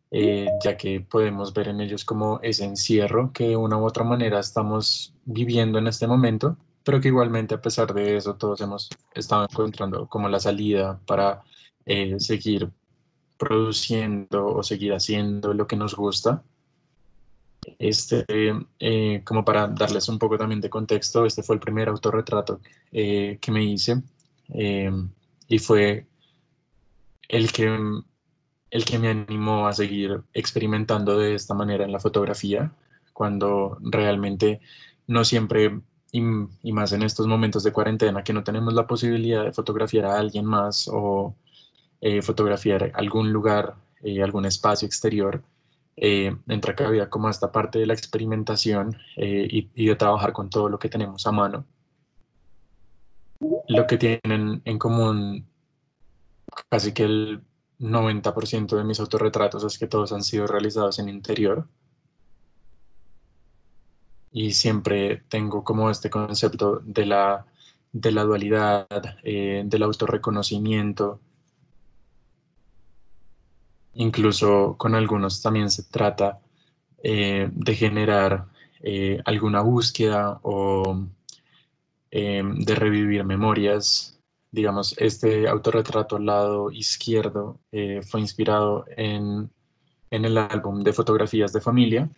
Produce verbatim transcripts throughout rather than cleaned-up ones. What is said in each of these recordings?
eh, ya que podemos ver en ellos como ese encierro que de una u otra manera estamos viviendo en este momento, pero que igualmente a pesar de eso todos hemos estado encontrando como la salida para eh, seguir produciendo o seguir haciendo lo que nos gusta. Este, eh, como para darles un poco también de contexto, este fue el primer autorretrato eh, que me hice, eh, y fue el que, el que me animó a seguir experimentando de esta manera en la fotografía, cuando realmente no siempre, y, y más en estos momentos de cuarentena, que no tenemos la posibilidad de fotografiar a alguien más o eh, fotografiar algún lugar, eh, algún espacio exterior, eh, entra cabida como esta parte de la experimentación eh, y, y de trabajar con todo lo que tenemos a mano. Lo que tienen en común casi que el noventa por ciento de mis autorretratos es que todos han sido realizados en interior, y siempre tengo como este concepto de la, de la dualidad, eh, del autorreconocimiento. Incluso con algunos también se trata eh, de generar eh, alguna búsqueda o eh, de revivir memorias. Digamos, este autorretrato al lado izquierdo eh, fue inspirado en, en el álbum de fotografías de familia.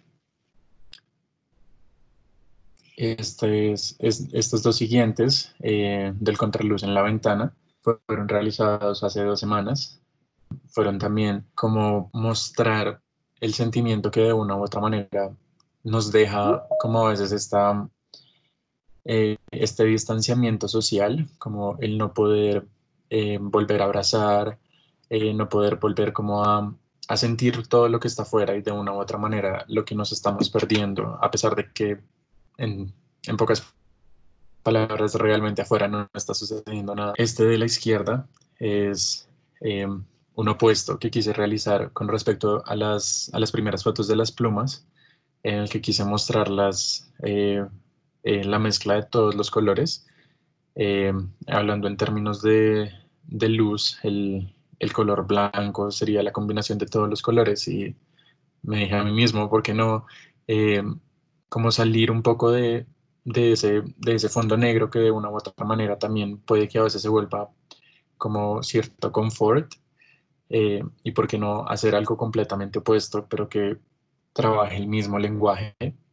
Este es, es- estos dos siguientes, eh, del contraluz en la ventana, fueron realizados hace dos semanas. Fueron también como mostrar el sentimiento que de una u otra manera nos deja como a veces esta, eh, este distanciamiento social, como el no poder eh, volver a abrazar, eh, no poder volver como a, a sentir todo lo que está afuera y de una u otra manera lo que nos estamos perdiendo, a pesar de que en, en pocas palabras realmente afuera no está sucediendo nada. Este de la izquierda es eh, un opuesto que quise realizar con respecto a las, a las primeras fotos de las plumas, en el que quise mostrarlas, eh, eh, la mezcla de todos los colores, eh, hablando en términos de, de luz, el, el color blanco sería la combinación de todos los colores, y me dije a mí mismo, ¿por qué no? Eh, como salir un poco de, de ese, de ese fondo negro que de una u otra manera también puede que a veces se vuelva como cierto confort, eh, y por qué no hacer algo completamente opuesto, pero que trabaje el mismo lenguaje.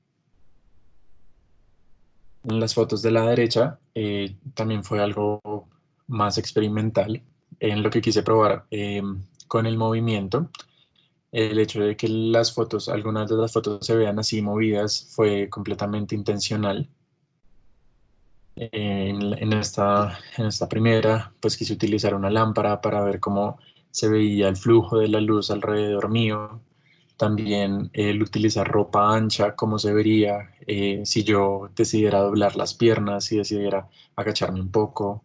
En las fotos de la derecha eh, también fue algo más experimental, en lo que quise probar eh, con el movimiento. El hecho de que las fotos, algunas de las fotos se vean así movidas, fue completamente intencional. En, en esta, en esta primera, pues quise utilizar una lámpara para ver cómo se veía el flujo de la luz alrededor mío. También el utilizar ropa ancha, cómo se vería eh, si yo decidiera doblar las piernas, si decidiera agacharme un poco.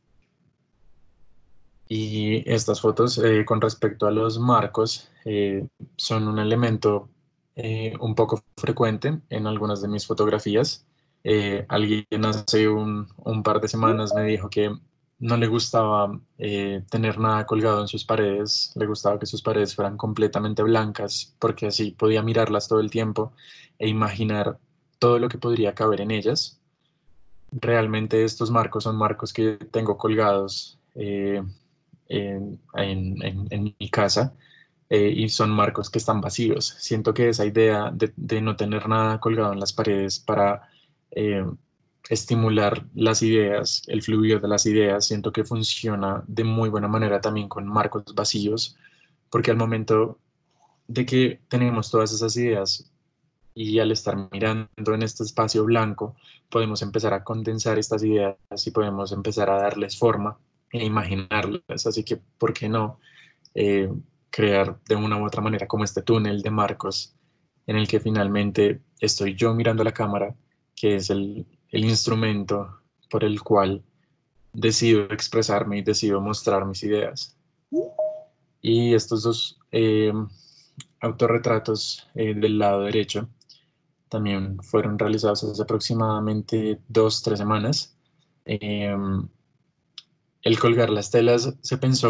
Y estas fotos, eh, con respecto a los marcos, eh, son un elemento eh, un poco frecuente en algunas de mis fotografías. Eh, alguien hace un, un par de semanas me dijo que no le gustaba eh, tener nada colgado en sus paredes, le gustaba que sus paredes fueran completamente blancas, porque así podía mirarlas todo el tiempo e imaginar todo lo que podría caber en ellas. Realmente estos marcos son marcos que tengo colgados eh, en, en- en- en mi casa, eh, y son marcos que están vacíos. Siento que esa idea de, de no tener nada colgado en las paredes para eh, estimular las ideas, el fluir de las ideas, siento que funciona de muy buena manera también con marcos vacíos, porque al momento de que tenemos todas esas ideas y al estar mirando en este espacio blanco, podemos empezar a condensar estas ideas y podemos empezar a darles forma e imaginarlas. Así que, ¿por qué no eh, crear de una u otra manera como este túnel de marcos en el que finalmente estoy yo mirando la cámara, que es el, el instrumento por el cual decido expresarme y decido mostrar mis ideas? Y estos dos eh, autorretratos eh, del lado derecho también fueron realizados hace aproximadamente dos, tres semanas. Eh, el colgar las telas se pensó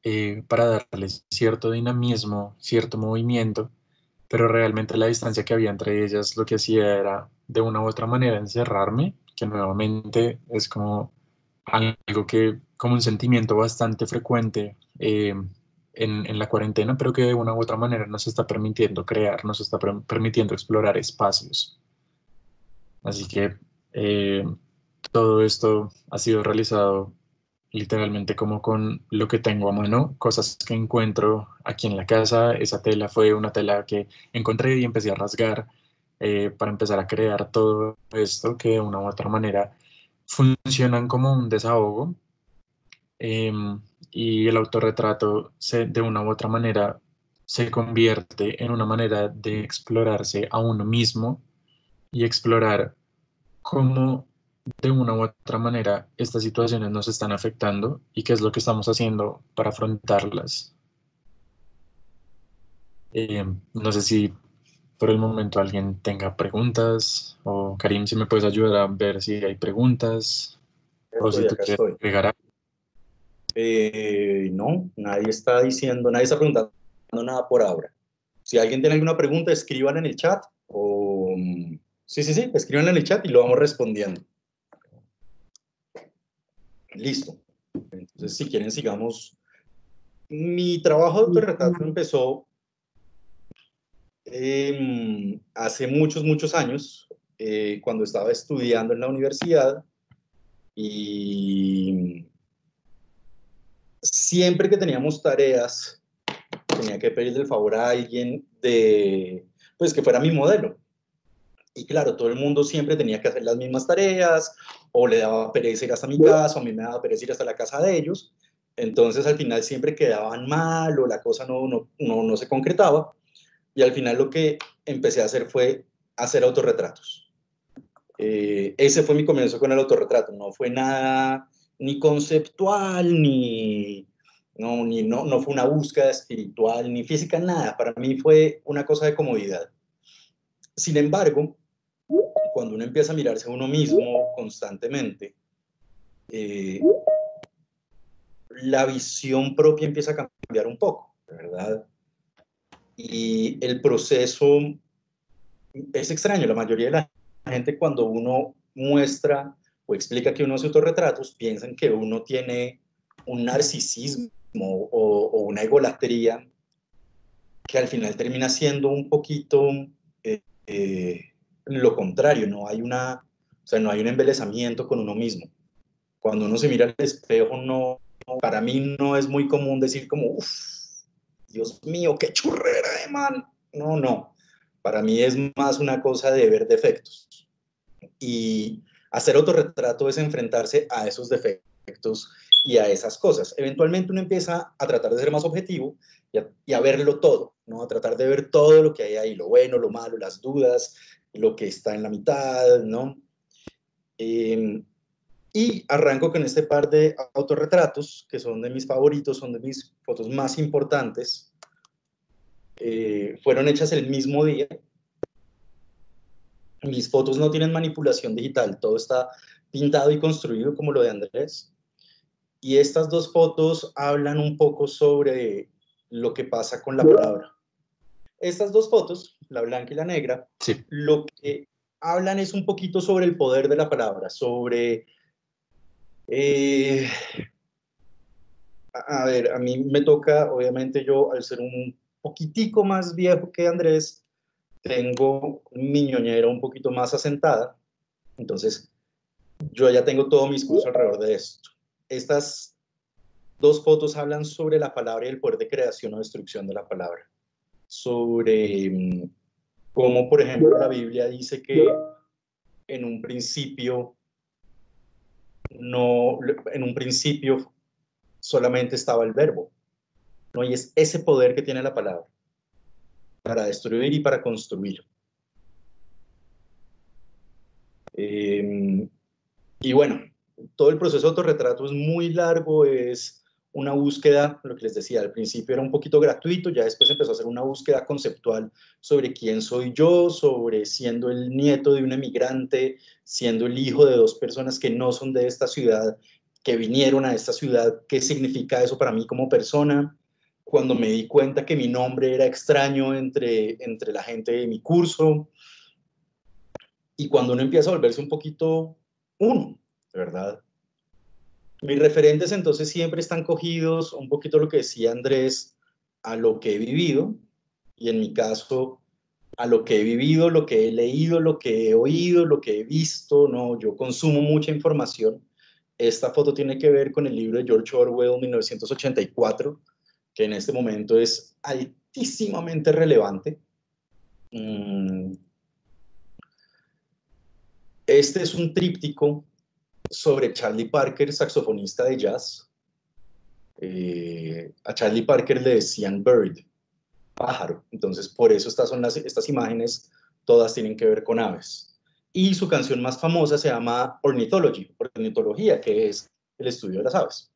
eh, para darle cierto dinamismo, cierto movimiento, pero realmente la distancia que había entre ellas lo que hacía era de una u otra manera encerrarme, que nuevamente es como algo que, como un sentimiento bastante frecuente eh, en, en la cuarentena, pero que de una u otra manera nos está permitiendo crear, nos está per- permitiendo explorar espacios. Así que eh, todo esto ha sido realizado literalmente como con lo que tengo a mano, cosas que encuentro aquí en la casa. Esa tela fue una tela que encontré y empecé a rasgar eh, para empezar a crear todo esto que de una u otra manera funcionan como un desahogo. Em, y el autorretrato se, de una u otra manera se convierte en una manera de explorarse a uno mismo y explorar cómo de una u otra manera estas situaciones nos están afectando y qué es lo que estamos haciendo para afrontarlas. Eh, no sé si por el momento alguien tenga preguntas o Karim, si me puedes ayudar a ver si hay preguntas o si Estoy, tú acá quieres estoy. agregar algo. Eh, no, nadie está diciendo, nadie está preguntando nada por ahora. Si alguien tiene alguna pregunta, escriban en el chat o... mm, sí, sí, sí, escriban en el chat y lo vamos respondiendo. Listo. Entonces, si quieren, sigamos. Mi trabajo de autorretrato empezó eh, hace muchos, muchos años, eh, cuando estaba estudiando en la universidad y siempre que teníamos tareas, tenía que pedirle el favor a alguien de, pues, que fuera mi modelo. Y claro, todo el mundo siempre tenía que hacer las mismas tareas, o le daba pereza ir hasta mi casa, o a mí me daba pereza ir hasta la casa de ellos. Entonces, al final siempre quedaban mal, o la cosa no, no, no, no se concretaba. Y al final lo que empecé a hacer fue hacer autorretratos. Eh, ese fue mi comienzo con el autorretrato. No fue nada ni conceptual, ni, no, ni, no, no fue una búsqueda espiritual, ni física, nada. Para mí fue una cosa de comodidad. Sin embargo, cuando uno empieza a mirarse a uno mismo constantemente, eh, la visión propia empieza a cambiar un poco, ¿verdad? Y el proceso es extraño. La mayoría de la gente, cuando uno muestra o explica que uno hace autorretratos, piensan que uno tiene un narcisismo o, o una egolatría que al final termina siendo un poquito eh, eh, lo contrario. No hay una, o sea, no hay un embelezamiento con uno mismo. Cuando uno se mira al espejo, no, para mí no es muy común decir como, uff, Dios mío, qué churrera de man. No, no. Para mí es más una cosa de ver defectos. Y hacer autorretrato es enfrentarse a esos defectos y a esas cosas. Eventualmente uno empieza a tratar de ser más objetivo y a, y a verlo todo, ¿no? A tratar de ver todo lo que hay ahí, lo bueno, lo malo, las dudas, lo que está en la mitad, ¿no? Eh, y arranco con este par de autorretratos, que son de mis favoritos, son de mis fotos más importantes. Eh, fueron hechas el mismo día. Mis fotos no tienen manipulación digital, todo está pintado y construido como lo de Andrés. Y estas dos fotos hablan un poco sobre lo que pasa con la palabra. Estas dos fotos, la blanca y la negra, Sí, lo que hablan es un poquito sobre el poder de la palabra, sobre... Eh, a, a ver, a mí me toca, obviamente yo, al ser un poquitico más viejo que Andrés, tengo mi ñoñera un poquito más asentada, entonces yo ya tengo todo mi discurso alrededor de esto. Estas dos fotos hablan sobre la palabra y el poder de creación o destrucción de la palabra. Sobre um, cómo, por ejemplo, la Biblia dice que en un principio no, en un principio solamente estaba el verbo, ¿no? Y es ese poder que tiene la palabra para destruir y para construir. Eh, y bueno, todo el proceso de autorretrato es muy largo, es una búsqueda, lo que les decía, al principio era un poquito gratuito, ya después empezó a ser una búsqueda conceptual sobre quién soy yo, sobre siendo el nieto de un emigrante, siendo el hijo de dos personas que no son de esta ciudad, que vinieron a esta ciudad, qué significa eso para mí como persona, cuando me di cuenta que mi nombre era extraño entre, entre la gente de mi curso, y cuando uno empieza a volverse un poquito uno, ¿verdad? Mis referentes entonces siempre están cogidos, un poquito lo que decía Andrés, a lo que he vivido, y en mi caso, a lo que he vivido, lo que he leído, lo que he oído, lo que he visto, ¿no? Yo consumo mucha información. Esta foto tiene que ver con el libro de George Orwell, mil novecientos ochenta y cuatro, que en este momento es altísimamente relevante. Este es un tríptico sobre Charlie Parker, saxofonista de jazz. Eh, a Charlie Parker le decían Bird, pájaro. Entonces, por eso estas son las, estas imágenes, todas tienen que ver con aves. Y su canción más famosa se llama Ornithology, ornitología, que es el estudio de las aves.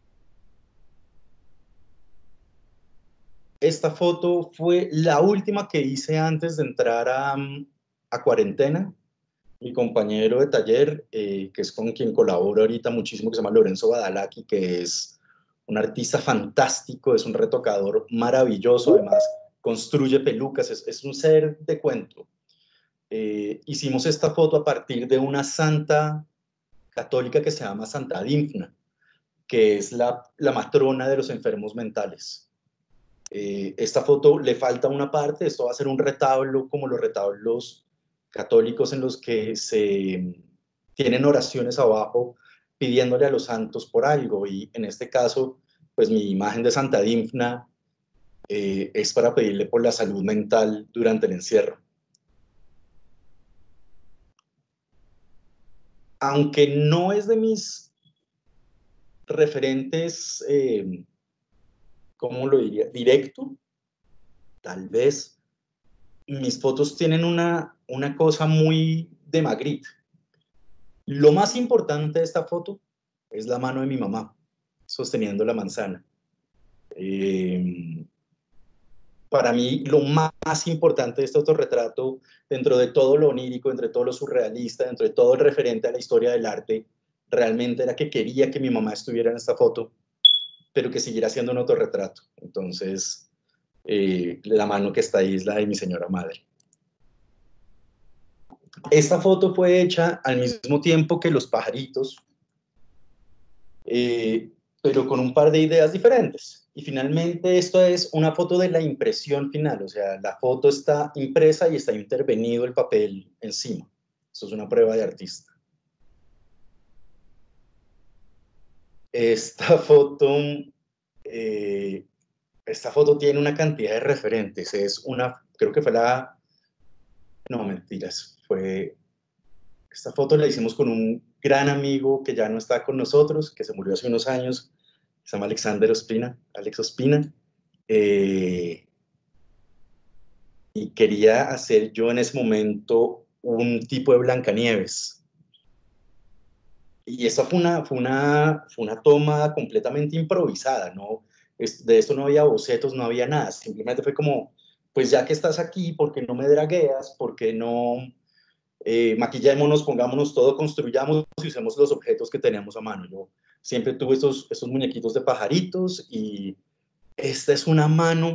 Esta foto fue la última que hice antes de entrar a, a cuarentena. Mi compañero de taller, eh, que es con quien colaboro ahorita muchísimo, que se llama Lorenzo Badalaki, que es un artista fantástico, es un retocador maravilloso, además construye pelucas, es, es un ser de cuento. Eh, hicimos esta foto a partir de una santa católica que se llama Santa Dymphna, que es la, la matrona de los enfermos mentales. Eh, esta foto le falta una parte, esto va a ser un retablo como los retablos católicos en los que se tienen oraciones abajo pidiéndole a los santos por algo, y en este caso, pues mi imagen de Santa Dymphna eh, es para pedirle por la salud mental durante el encierro. Aunque no es de mis referentes, eh, ¿cómo lo diría? Directo, tal vez mis fotos tienen una, una cosa muy de Magritte. Lo más importante de esta foto es la mano de mi mamá sosteniendo la manzana. Eh, para mí, lo más, más importante de este autorretrato, dentro de todo lo onírico, entre todo lo surrealista, dentro de todo el referente a la historia del arte, realmente era que quería que mi mamá estuviera en esta foto, pero que siguiera siendo un autorretrato. Entonces, eh, la mano que está ahí es la de mi señora madre. Esta foto fue hecha al mismo tiempo que los pajaritos, eh, pero con un par de ideas diferentes. Y finalmente esto es una foto de la impresión final, o sea, la foto está impresa y está intervenido el papel encima. Esto es una prueba de artista. Esta foto, eh, esta foto tiene una cantidad de referentes. Es una, creo que fue la, no, mentiras, fue, esta foto la hicimos con un gran amigo que ya no está con nosotros, que se murió hace unos años, se llama Alexander Ospina, Alex Ospina. Eh, y quería hacer yo en ese momento un tipo de Blancanieves. Y esa fue una, fue una, fue una toma completamente improvisada, ¿no? Es, de esto no había bocetos, no había nada, simplemente fue como, pues ya que estás aquí, ¿por qué no me dragueas? ¿Por qué no eh, maquillémonos, pongámonos todo, construyamos y usemos los objetos que tenemos a mano? Yo siempre tuve estos, estos muñequitos de pajaritos y esta es una mano.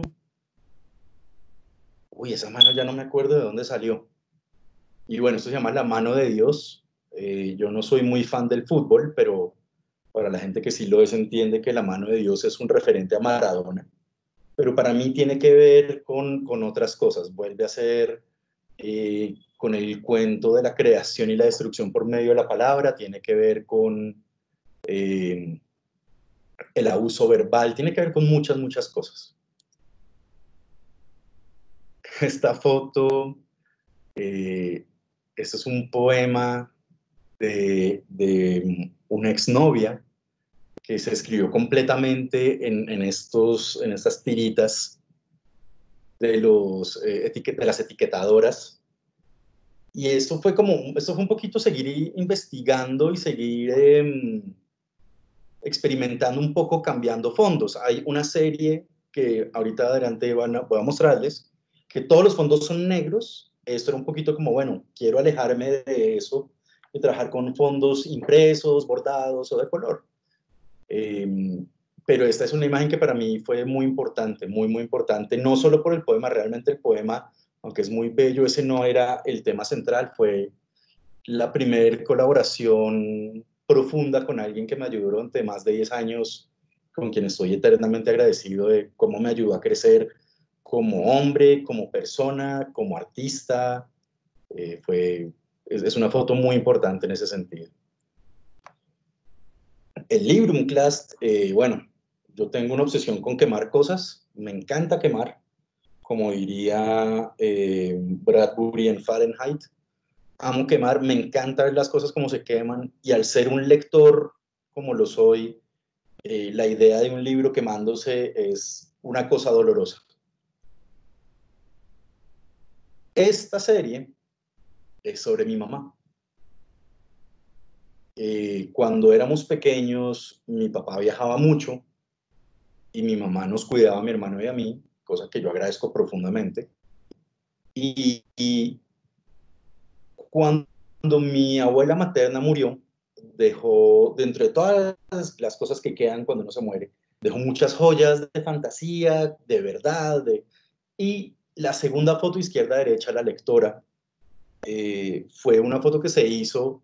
Uy, esa mano ya no me acuerdo de dónde salió. Y bueno, esto se llama la mano de Dios. Eh, yo no soy muy fan del fútbol, pero para la gente que sí lo es, entiende que la mano de Dios es un referente a Maradona. Pero para mí tiene que ver con, con otras cosas. Vuelve a ser eh, con el cuento de la creación y la destrucción por medio de la palabra, tiene que ver con eh, el abuso verbal, tiene que ver con muchas, muchas cosas. Esta foto, eh, esto es un poema de, de una exnovia que se escribió completamente en, en, estos, en estas tiritas de, los, eh, etiquet, de las etiquetadoras. Y esto fue como, esto fue un poquito seguir investigando y seguir eh, experimentando un poco, cambiando fondos. Hay una serie que ahorita adelante van a, voy a mostrarles, que todos los fondos son negros. Esto era un poquito como, bueno, quiero alejarme de eso y trabajar con fondos impresos, bordados o de color. Eh, pero esta es una imagen que para mí fue muy importante, muy, muy importante, no solo por el poema, realmente el poema, aunque es muy bello, ese no era el tema central, fue la primera colaboración profunda con alguien que me ayudó durante más de diez años, con quien estoy eternamente agradecido de cómo me ayudó a crecer como hombre, como persona, como artista. Eh, fue, es, es una foto muy importante en ese sentido. El libro, un class, eh, bueno, yo tengo una obsesión con quemar cosas, me encanta quemar, como diría eh, Bradbury en Fahrenheit. Amo quemar, me encanta ver las cosas como se queman, y al ser un lector como lo soy, eh, la idea de un libro quemándose es una cosa dolorosa. Esta serie es sobre mi mamá. Eh, cuando éramos pequeños, mi papá viajaba mucho y mi mamá nos cuidaba a mi hermano y a mí, cosa que yo agradezco profundamente. Y, y cuando mi abuela materna murió, dejó, dentro de todas las cosas que quedan cuando uno se muere, dejó muchas joyas de fantasía, de verdad, de... y la segunda foto izquierda-derecha, la lectora, eh, fue una foto que se hizo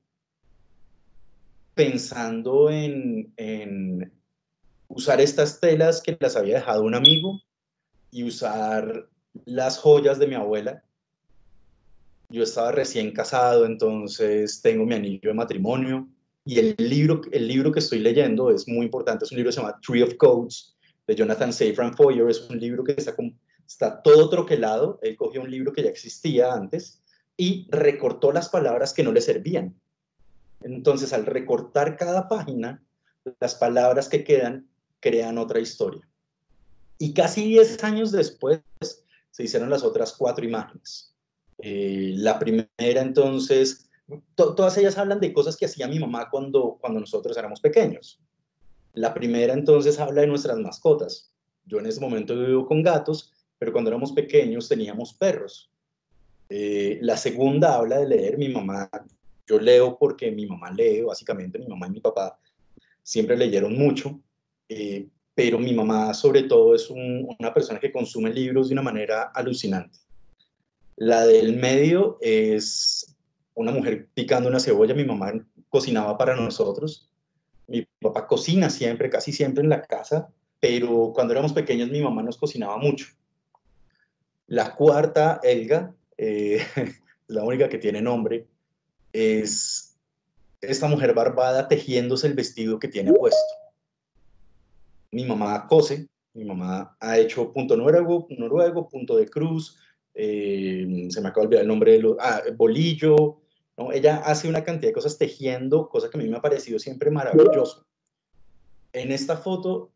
pensando en, en usar estas telas que las había dejado un amigo y usar las joyas de mi abuela. Yo estaba recién casado, entonces tengo mi anillo de matrimonio, y el libro, el libro que estoy leyendo es muy importante, es un libro que se llama Tree of Codes, de Jonathan Safran Foer. Es un libro que está, con, está todo troquelado. Él cogió un libro que ya existía antes y recortó las palabras que no le servían. Entonces, al recortar cada página, las palabras que quedan crean otra historia. Y casi diez años después se hicieron las otras cuatro imágenes. Eh, la primera, entonces, to todas ellas hablan de cosas que hacía mi mamá cuando, cuando nosotros éramos pequeños. La primera, entonces, habla de nuestras mascotas. Yo en ese momento vivo con gatos, pero cuando éramos pequeños teníamos perros. Eh, la segunda habla de leer. Mi mamá, yo leo porque mi mamá lee, básicamente. Mi mamá y mi papá siempre leyeron mucho, eh, pero mi mamá sobre todo es un, una persona que consume libros de una manera alucinante. La del medio es una mujer picando una cebolla. Mi mamá cocinaba para nosotros. Mi papá cocina siempre, casi siempre en la casa, pero cuando éramos pequeños mi mamá nos cocinaba mucho. La cuarta, Elga, eh, la única que tiene nombre, es esta mujer barbada tejiéndose el vestido que tiene puesto. Mi mamá cose, mi mamá ha hecho punto noruego, noruego punto de cruz, eh, se me acaba de olvidar el nombre de los, ah, bolillo, ¿no? Ella hace una cantidad de cosas tejiendo, cosa que a mí me ha parecido siempre maravilloso. En esta foto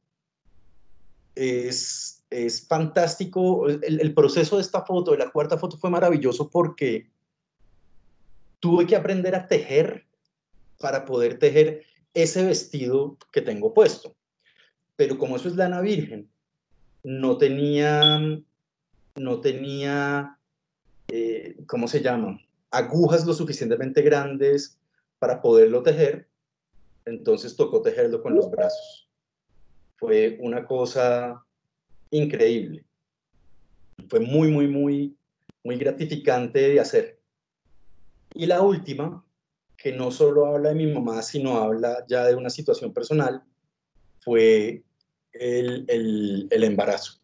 es, es fantástico, el, el proceso de esta foto, de la cuarta foto, fue maravilloso porque tuve que aprender a tejer para poder tejer ese vestido que tengo puesto. Pero como eso es lana virgen, no tenía, no tenía, eh, ¿cómo se llama? Agujas lo suficientemente grandes para poderlo tejer, entonces tocó tejerlo con los brazos. Fue una cosa increíble. Fue muy, muy, muy, muy gratificante de hacer. Y la última, que no solo habla de mi mamá, sino habla ya de una situación personal, fue el, el, el embarazo.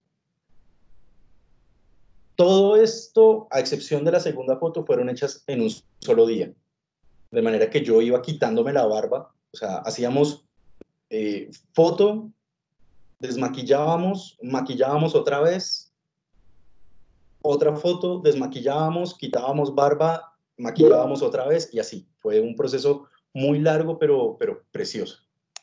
Todo esto, a excepción de la segunda foto, fueron hechas en un solo día. De manera que yo iba quitándome la barba, o sea, hacíamos eh, foto, desmaquillábamos, maquillábamos otra vez, otra foto, desmaquillábamos, quitábamos barba, maquillábamos otra vez, y así. Fue un proceso muy largo, pero, pero precioso.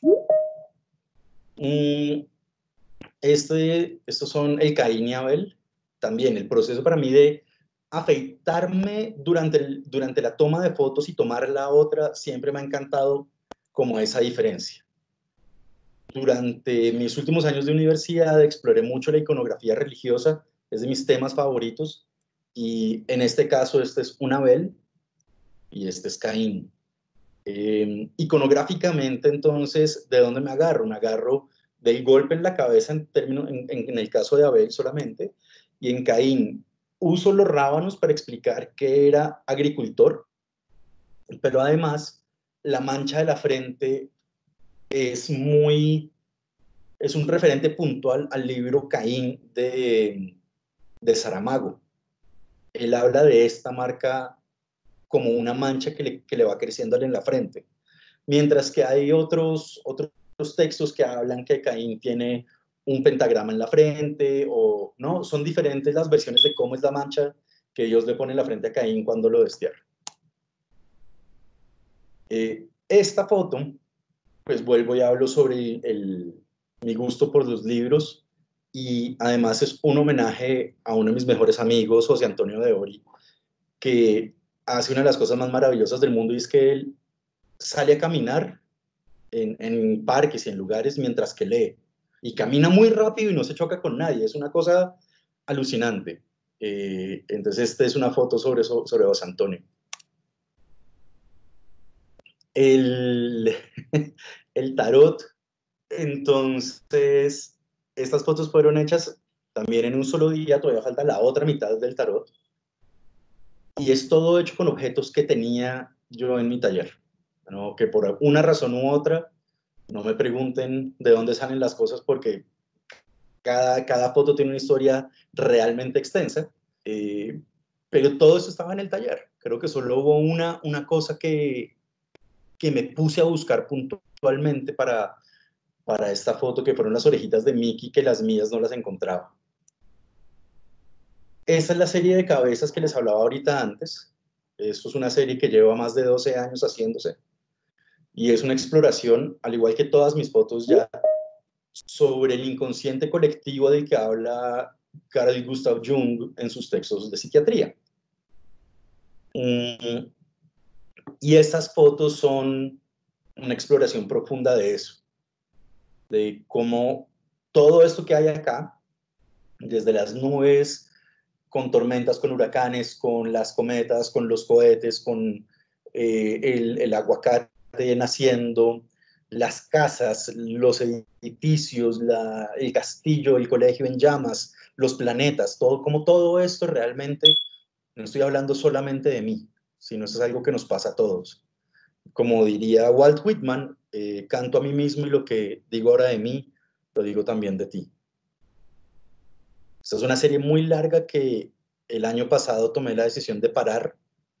Mm, este, estos son el Caín y Abel. También el proceso para mí de afeitarme durante, el, durante la toma de fotos y tomar la otra, siempre me ha encantado como esa diferencia. Durante mis últimos años de universidad exploré mucho la iconografía religiosa, es de mis temas favoritos, y en este caso este es un Abel y este es Caín. Eh, iconográficamente, entonces, ¿de dónde me agarro? Me agarro del golpe en la cabeza en, términos, en, en, en el caso de Abel solamente, y en Caín uso los rábanos para explicar que era agricultor, pero además la mancha de la frente es muy, es un referente puntual al libro Caín de, de Saramago. Él habla de esta marca como una mancha que le, que le va creciendo en la frente. Mientras que hay otros, otros textos que hablan que Caín tiene un pentagrama en la frente, o no, son diferentes las versiones de cómo es la mancha que Dios le pone en la frente a Caín cuando lo destierra. Eh, esta foto, pues vuelvo y hablo sobre el, el, mi gusto por los libros, y además es un homenaje a uno de mis mejores amigos, José Antonio de Ori, que hace una de las cosas más maravillosas del mundo, y es que él sale a caminar en, en parques y en lugares mientras que lee. Y camina muy rápido y no se choca con nadie. Es una cosa alucinante. Eh, entonces, esta es una foto sobre, sobre José Antonio. El, el tarot, entonces, estas fotos fueron hechas también en un solo día, todavía falta la otra mitad del tarot. Y es todo hecho con objetos que tenía yo en mi taller, ¿no? Que por una razón u otra, no me pregunten de dónde salen las cosas, porque cada, cada foto tiene una historia realmente extensa, eh, pero todo eso estaba en el taller. Creo que solo hubo una, una cosa que, que me puse a buscar puntualmente para, para esta foto, que fueron las orejitas de Mickey, que las mías no las encontraba. Esa es la serie de cabezas que les hablaba ahorita antes. Esto es una serie que lleva más de doce años haciéndose, y es una exploración, al igual que todas mis fotos ya, sobre el inconsciente colectivo del que habla Carl Gustav Jung en sus textos de psiquiatría. Mm, y estas fotos son una exploración profunda de eso, de cómo todo esto que hay acá, desde las nubes, con tormentas, con huracanes, con las cometas, con los cohetes, con eh, el, el aguacate naciendo, las casas, los edificios, la, el castillo, el colegio en llamas, los planetas, todo, como todo esto realmente, no estoy hablando solamente de mí, sino eso es algo que nos pasa a todos. Como diría Walt Whitman, eh, canto a mí mismo, y lo que digo ahora de mí, lo digo también de ti. Esta es una serie muy larga que el año pasado tomé la decisión de parar.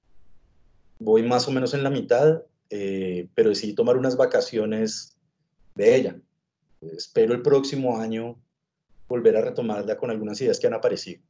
Voy más o menos en la mitad, eh, pero decidí tomar unas vacaciones de ella. Espero el próximo año volver a retomarla con algunas ideas que han aparecido.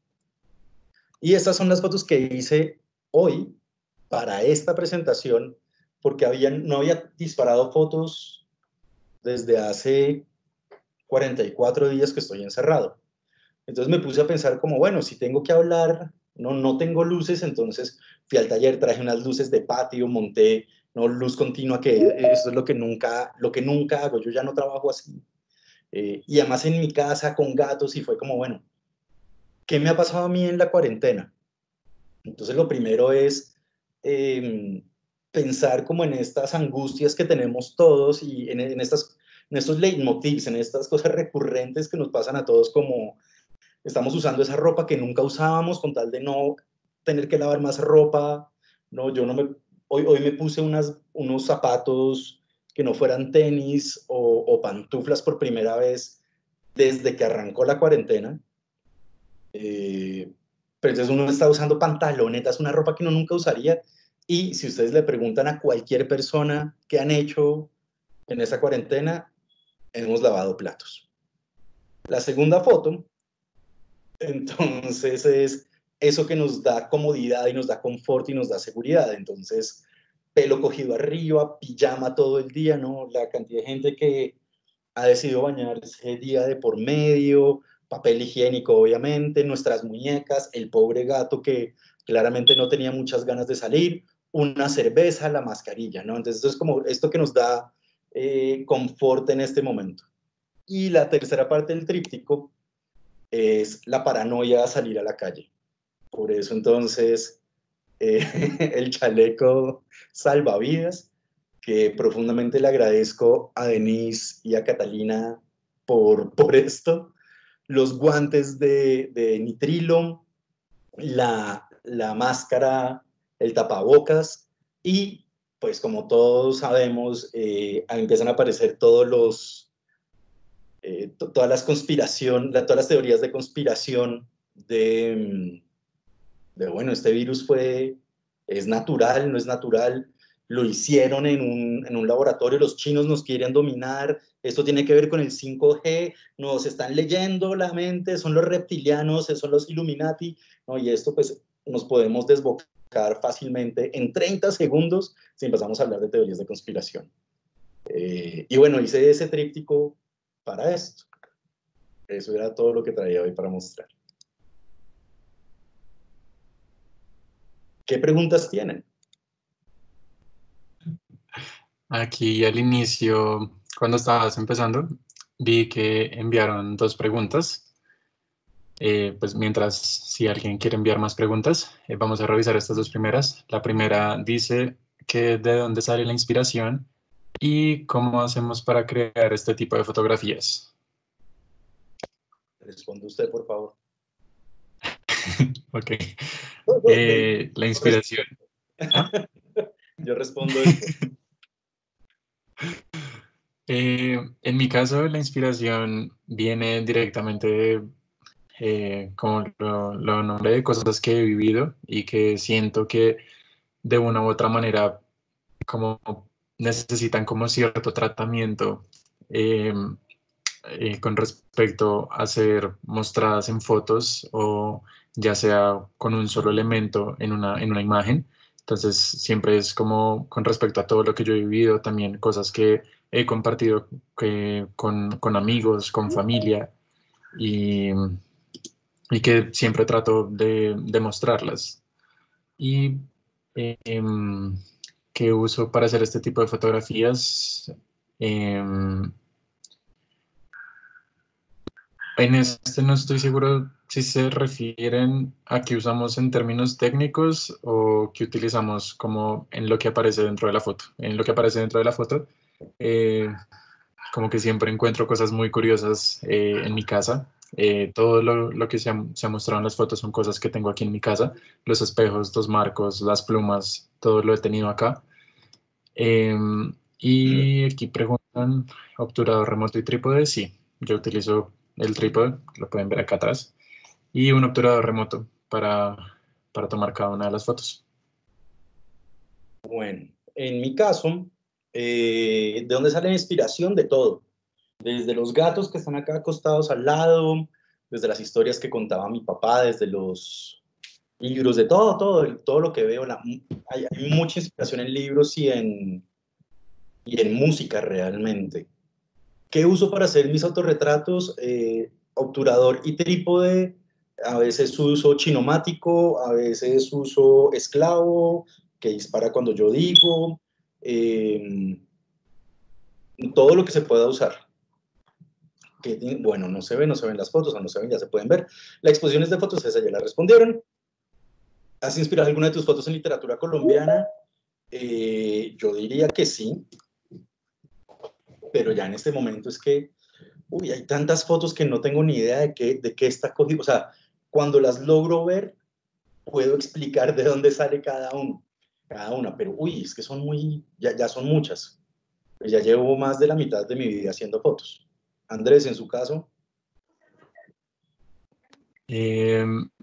Y estas son las fotos que hice hoy para esta presentación, porque habían, no había disparado fotos desde hace cuarenta y cuatro días que estoy encerrado. Entonces me puse a pensar como, bueno, si tengo que hablar, no, no tengo luces, entonces fui al taller, traje unas luces de patio, monté, no, luz continua, que eso es lo que nunca, lo que nunca hago, yo ya no trabajo así. Eh, y además en mi casa con gatos, y fue como, bueno, ¿qué me ha pasado a mí en la cuarentena? Entonces lo primero es eh, pensar como en estas angustias que tenemos todos, y en, en, estas, en estos leitmotivs, en estas cosas recurrentes que nos pasan a todos, como estamos usando esa ropa que nunca usábamos con tal de no tener que lavar más ropa. No, yo no me, hoy, hoy me puse unas, unos zapatos que no fueran tenis o, o pantuflas por primera vez desde que arrancó la cuarentena. Eh, pero entonces uno está usando pantalonetas, una ropa que uno nunca usaría. Y si ustedes le preguntan a cualquier persona qué han hecho en esa cuarentena, hemos lavado platos. La segunda foto, entonces, es eso que nos da comodidad y nos da confort y nos da seguridad. Entonces, pelo cogido arriba, pijama todo el día, ¿no? La cantidad de gente que ha decidido bañarse día de por medio, papel higiénico, obviamente, nuestras muñecas, el pobre gato que claramente no tenía muchas ganas de salir, una cerveza, la mascarilla, ¿no? Entonces, esto es como esto que nos da eh, confort en este momento. Y la tercera parte del tríptico es la paranoia a salir a la calle. Por eso entonces eh, el chaleco salvavidas, que profundamente le agradezco a Denise y a Catalina por, por esto. Los guantes de, de nitrilo, la, la máscara, el tapabocas y pues como todos sabemos, eh, empiezan a aparecer todos los, eh, todas las conspiración, todas las teorías de conspiración de, de, bueno, este virus fue, es natural, no es natural, lo hicieron en un, en un laboratorio, los chinos nos quieren dominar, esto tiene que ver con el cinco G, nos están leyendo la mente, son los reptilianos, son los Illuminati, ¿no? Y esto pues nos podemos desbocar fácilmente en treinta segundos si empezamos a hablar de teorías de conspiración. Eh, y bueno, hice ese tríptico para esto. Eso era todo lo que traía hoy para mostrar. ¿Qué preguntas tienen? Aquí al inicio, cuando estabas empezando, vi que enviaron dos preguntas. Eh, pues mientras, si alguien quiere enviar más preguntas, eh, vamos a revisar estas dos primeras. La primera dice que de dónde sale la inspiración y cómo hacemos para crear este tipo de fotografías. Responde usted, por favor. Ok. No, no, Eh, la inspiración. ¿Ah? Yo respondo después. Eh, en mi caso, la inspiración viene directamente, eh, como lo, lo nombré, de cosas que he vivido y que siento que de una u otra manera como necesitan como cierto tratamiento, eh, eh, con respecto a ser mostradas en fotos o ya sea con un solo elemento en una, en una imagen. Entonces siempre es como con respecto a todo lo que yo he vivido, también cosas que he compartido que, con, con amigos, con familia y, y que siempre trato de, de mostrarlas. Y eh, em, que uso para hacer este tipo de fotografías. Em, en este no estoy seguro si se refieren a que usamos en términos técnicos o que utilizamos como en lo que aparece dentro de la foto. En lo que aparece dentro de la foto, eh, como que siempre encuentro cosas muy curiosas eh, en mi casa. Eh, todo lo, lo que se ha, se ha mostrado en las fotos son cosas que tengo aquí en mi casa. Los espejos, los marcos, las plumas, todo lo he tenido acá. Eh, y aquí preguntan, obturador remoto y trípode. Sí, yo utilizo el trípode, lo pueden ver acá atrás, y un obturador remoto para, para tomar cada una de las fotos. Bueno, en mi caso, eh, ¿de dónde sale la inspiración? De todo. Desde los gatos que están acá acostados al lado, desde las historias que contaba mi papá, desde los libros, de todo, todo, todo lo que veo. La, hay, hay mucha inspiración en libros y en, y en música realmente. ¿Qué uso para hacer mis autorretratos? Eh, obturador y trípode, a veces uso chinomático, a veces uso esclavo, que dispara cuando yo digo, eh, todo lo que se pueda usar. Que, bueno, no se ven, no se ven las fotos, o no se ven, ya se pueden ver. La exposición es de fotos, esa ya la respondieron. ¿Has inspirado alguna de tus fotos en literatura colombiana? Eh, yo diría que sí, pero ya en este momento es que uy, hay tantas fotos que no tengo ni idea de qué, de qué está cogido. O sea, cuando las logro ver, puedo explicar de dónde sale cada uno, cada una, pero uy, es que son muy, ya, ya son muchas. Pues ya llevo más de la mitad de mi vida haciendo fotos. Andrés, en su caso. Eh,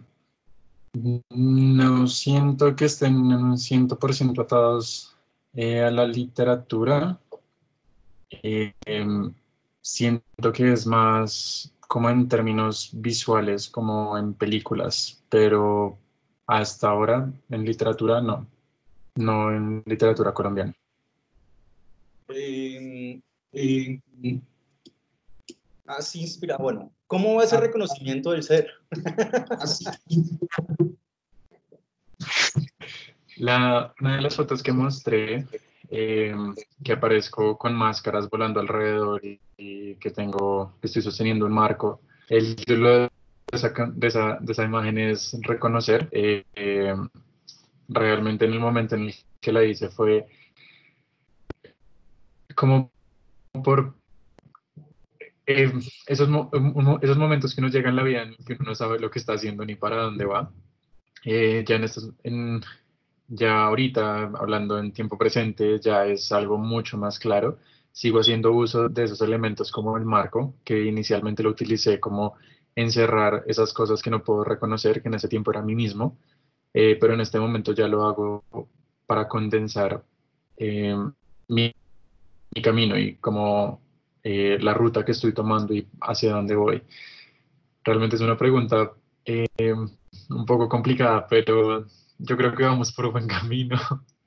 no siento que estén en un cien por ciento atados eh, a la literatura. Eh, em, siento que es más como en términos visuales, como en películas, pero hasta ahora en literatura no, no en literatura colombiana. Eh, eh, así inspira, bueno, ¿cómo va ese reconocimiento del ser? Así. La, una de las fotos que mostré, eh, que aparezco con máscaras volando alrededor y, y que tengo, que estoy sosteniendo un marco, el título de esa, ca- de esa, de esa imagen es reconocer. Eh, eh, realmente en el momento en el que la hice fue como por eh, esos, mo esos momentos que nos llegan en la vida en que uno no sabe lo que está haciendo ni para dónde va. Eh, ya en estos, en, ya ahorita, hablando en tiempo presente, ya es algo mucho más claro. Sigo haciendo uso de esos elementos como el marco, que inicialmente lo utilicé como encerrar esas cosas que no puedo reconocer, que en ese tiempo era mí mismo, eh, pero en este momento ya lo hago para condensar eh, mi, mi camino y como eh, la ruta que estoy tomando y hacia dónde voy. Realmente es una pregunta eh, un poco complicada, pero yo creo que vamos por un buen camino.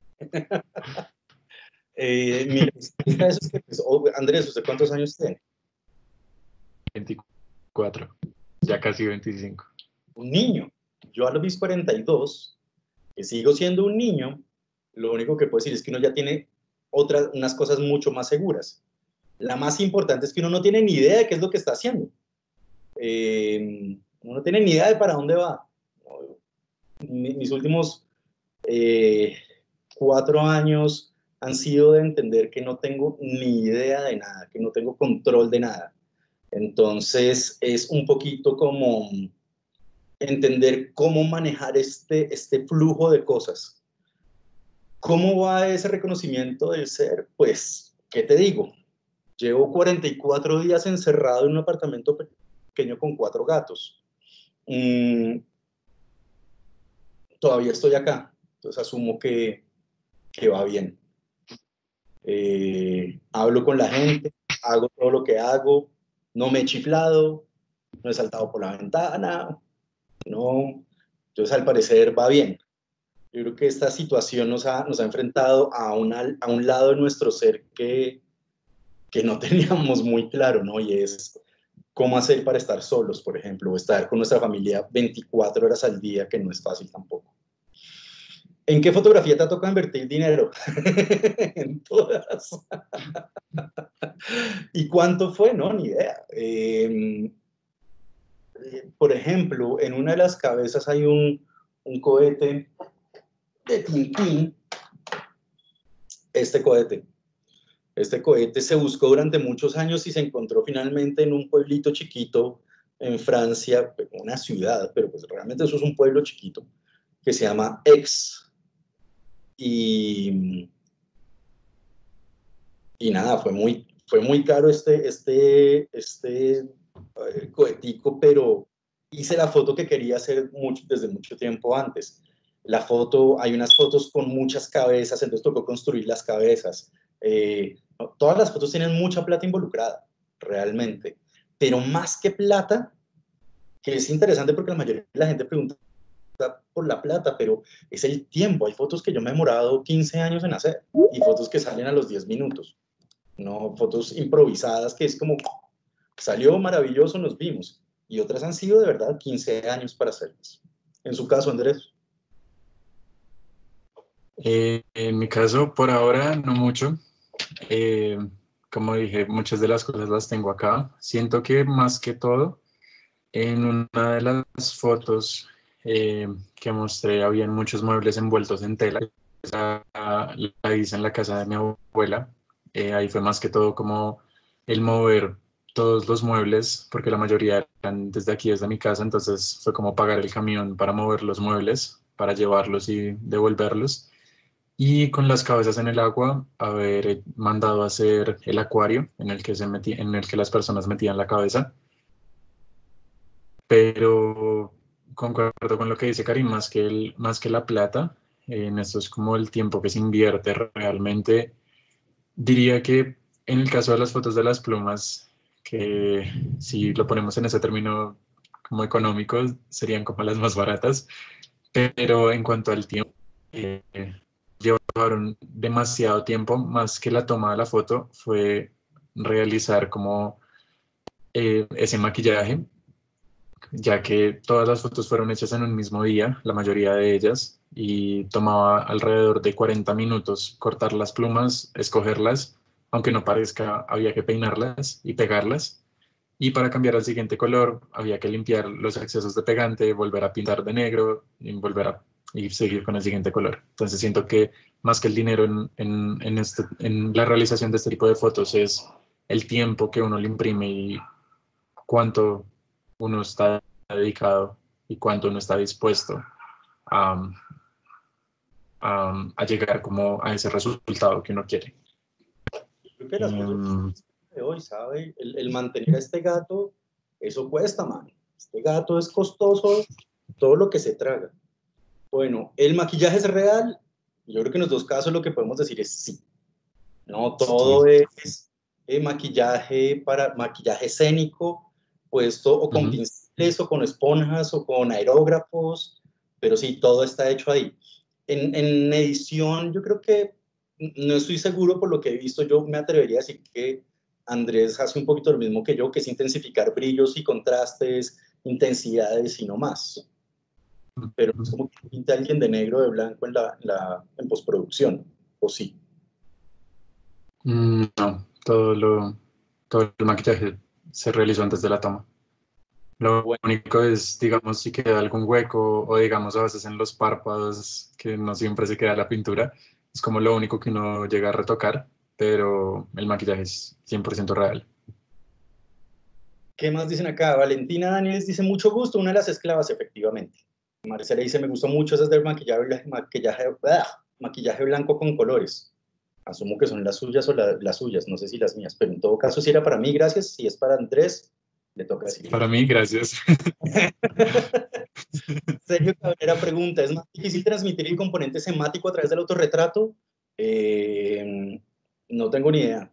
Eh, mi respuesta a eso es que, pues, oh, Andrés, ¿usted cuántos años tiene? veinticuatro, ya casi veinticinco. Un niño. Yo a los mis cuarenta y dos, que sigo siendo un niño, lo único que puedo decir es que uno ya tiene otras, unas cosas mucho más seguras. La más importante es que uno no tiene ni idea de qué es lo que está haciendo. Eh, uno no tiene ni idea de para dónde va. Mis últimos eh, cuatro años han sido de entender que no tengo ni idea de nada, que no tengo control de nada. Entonces es un poquito como entender cómo manejar este, este flujo de cosas. ¿Cómo va ese reconocimiento del ser? Pues, ¿qué te digo? Llevo cuarenta y cuatro días encerrado en un apartamento pequeño con cuatro gatos. Mm, todavía estoy acá, entonces asumo que, que va bien. Eh, hablo con la gente, hago todo lo que hago, no me he chiflado, no he saltado por la ventana, no. Entonces, al parecer va bien. Yo creo que esta situación nos ha, nos ha enfrentado a, una, a un lado de nuestro ser que, que no teníamos muy claro, ¿no? Y es cómo hacer para estar solos, por ejemplo, o estar con nuestra familia veinticuatro horas al día, que no es fácil tampoco. ¿En qué fotografía te ha tocado invertir dinero? En todas. ¿Y cuánto fue? No, ni idea. Eh, por ejemplo, en una de las cabezas hay un, un cohete de Tintín. Este cohete. Este cohete se buscó durante muchos años y se encontró finalmente en un pueblito chiquito en Francia, una ciudad, pero pues realmente eso es un pueblo chiquito, que se llama Aix. Y, y nada, fue muy, fue muy caro este, este, este eh, cohetico, pero hice la foto que quería hacer mucho, desde mucho tiempo antes. La foto, hay unas fotos con muchas cabezas, entonces tocó construir las cabezas. Eh, no, todas las fotos tienen mucha plata involucrada, realmente. Pero más que plata, que es interesante porque la mayoría de la gente pregunta por la plata, pero es el tiempo. Hay fotos que yo me he demorado quince años en hacer y fotos que salen a los diez minutos. No, fotos improvisadas que es como, salió maravilloso, nos vimos. Y otras han sido de verdad quince años para hacerlas. En su caso, Andrés. Eh, en mi caso, por ahora, no mucho. Eh, como dije, muchas de las cosas las tengo acá. Siento que más que todo, en una de las fotos eh, que mostré, habían muchos muebles envueltos en tela. Esa la hice en la casa de mi abuela. Eh, ahí fue más que todo como el mover todos los muebles, porque la mayoría eran desde aquí, desde mi casa, entonces fue como pagar el camión para mover los muebles, para llevarlos y devolverlos. Y con las cabezas en el agua, haber mandado a hacer el acuario en el que, se metía, en el que las personas metían la cabeza. Pero concuerdo con lo que dice Karim, más que, el, más que la plata, en esto es como el tiempo que se invierte realmente. Diría que en el caso de las fotos de las plumas, que si lo ponemos en ese término como económico, serían como las más baratas, pero en cuanto al tiempo, eh, llevaron demasiado tiempo, más que la toma de la foto, fue realizar como eh, ese maquillaje, ya que todas las fotos fueron hechas en un mismo día, la mayoría de ellas, y tomaba alrededor de cuarenta minutos cortar las plumas, escogerlas, aunque no parezca, había que peinarlas y pegarlas. Y para cambiar al siguiente color, había que limpiar los excesos de pegante, volver a pintar de negro, y volver a y seguir con el siguiente color. Entonces siento que más que el dinero en, en, en, este, en la realización de este tipo de fotos es el tiempo que uno le imprime y cuánto uno está dedicado y cuánto uno está dispuesto a, a, a llegar como a ese resultado que uno quiere. Creo que las fotos Um, de hoy, ¿sabe? El, el mantener a este gato, eso cuesta, man. Este gato es costoso, todo lo que se traga. Bueno, ¿el maquillaje es real? Yo creo que en los dos casos lo que podemos decir es sí. No todo sí. es eh, maquillaje para maquillaje escénico, puesto o con Uh-huh. pinceles o con esponjas o con aerógrafos, pero sí, todo está hecho ahí. En, en edición, yo creo que no estoy seguro por lo que he visto, yo me atrevería a decir que Andrés hace un poquito lo mismo que yo, que es intensificar brillos y contrastes, intensidades y no más. Pero es como que pinta alguien de negro o de blanco en la, en la en postproducción, o sí. Mm, no, todo, lo, todo el maquillaje se realizó antes de la toma. Lo Bueno, único es, digamos, si queda algún hueco o digamos a veces en los párpados que no siempre se queda la pintura, es como lo único que uno llega a retocar, pero el maquillaje es cien por ciento real. ¿qué más dicen acá? Valentina Daniels dice, mucho gusto, una de las esclavas, efectivamente. Marcela dice, me gustó mucho esas del maquillaje, maquillaje, ¡ah! Maquillaje blanco con colores. Asumo que son las suyas o la, las suyas, no sé si las mías, pero en todo caso, si era para mí, gracias. Si es para Andrés, le toca decir. Para mí, gracias. Sergio Cabrera pregunta, ¿es más difícil transmitir el componente semático a través del autorretrato? Eh, no tengo ni idea.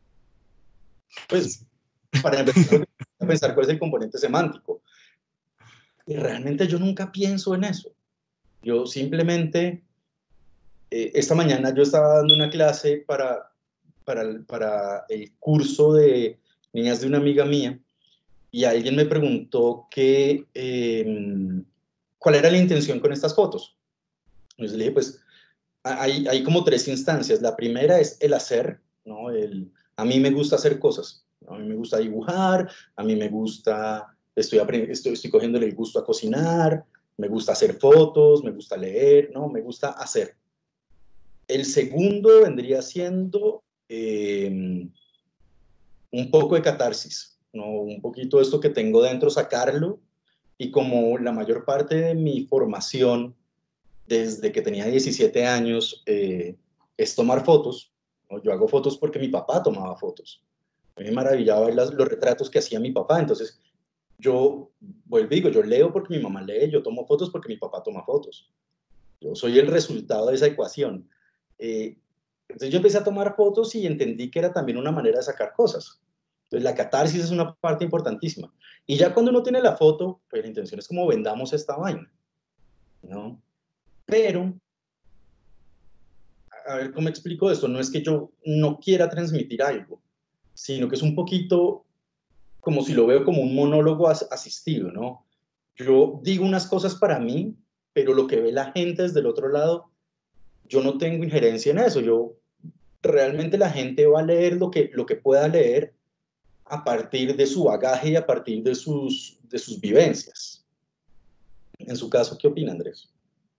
Pues, para empezar, a pensar cuál es el componente semántico. Y realmente yo nunca pienso en eso. Yo simplemente, eh, esta mañana yo estaba dando una clase para, para, el, para el curso de niñas de una amiga mía y alguien me preguntó que, eh, cuál era la intención con estas fotos. Entonces le dije, pues hay, hay como tres instancias. La primera es el hacer, ¿no? El, a mí me gusta hacer cosas, ¿no? A mí me gusta dibujar, a mí me gusta, estoy, estoy, estoy cogiéndole el gusto a cocinar, me gusta hacer fotos, me gusta leer, ¿no? Me gusta hacer. El segundo vendría siendo eh, un poco de catarsis, ¿no? Un poquito esto que tengo dentro, sacarlo, y como la mayor parte de mi formación desde que tenía diecisiete años eh, es tomar fotos, ¿no? Yo hago fotos porque mi papá tomaba fotos. A mí me maravillaba ver las, los retratos que hacía mi papá, entonces yo, vuelvo digo, yo leo porque mi mamá lee, yo tomo fotos porque mi papá toma fotos. Yo soy el resultado de esa ecuación. Eh, entonces yo empecé a tomar fotos y entendí que era también una manera de sacar cosas. Entonces la catarsis es una parte importantísima. Y ya cuando uno tiene la foto, pues la intención es como vendamos esta vaina, ¿no? Pero, a ver cómo explico esto, no es que yo no quiera transmitir algo, sino que es un poquito como si lo veo como un monólogo as asistido, ¿no? Yo digo unas cosas para mí, pero lo que ve la gente desde el otro lado, yo no tengo injerencia en eso. Yo realmente la gente va a leer lo que, lo que pueda leer a partir de su bagaje y a partir de sus, de sus vivencias. En su caso, ¿qué opina Andrés?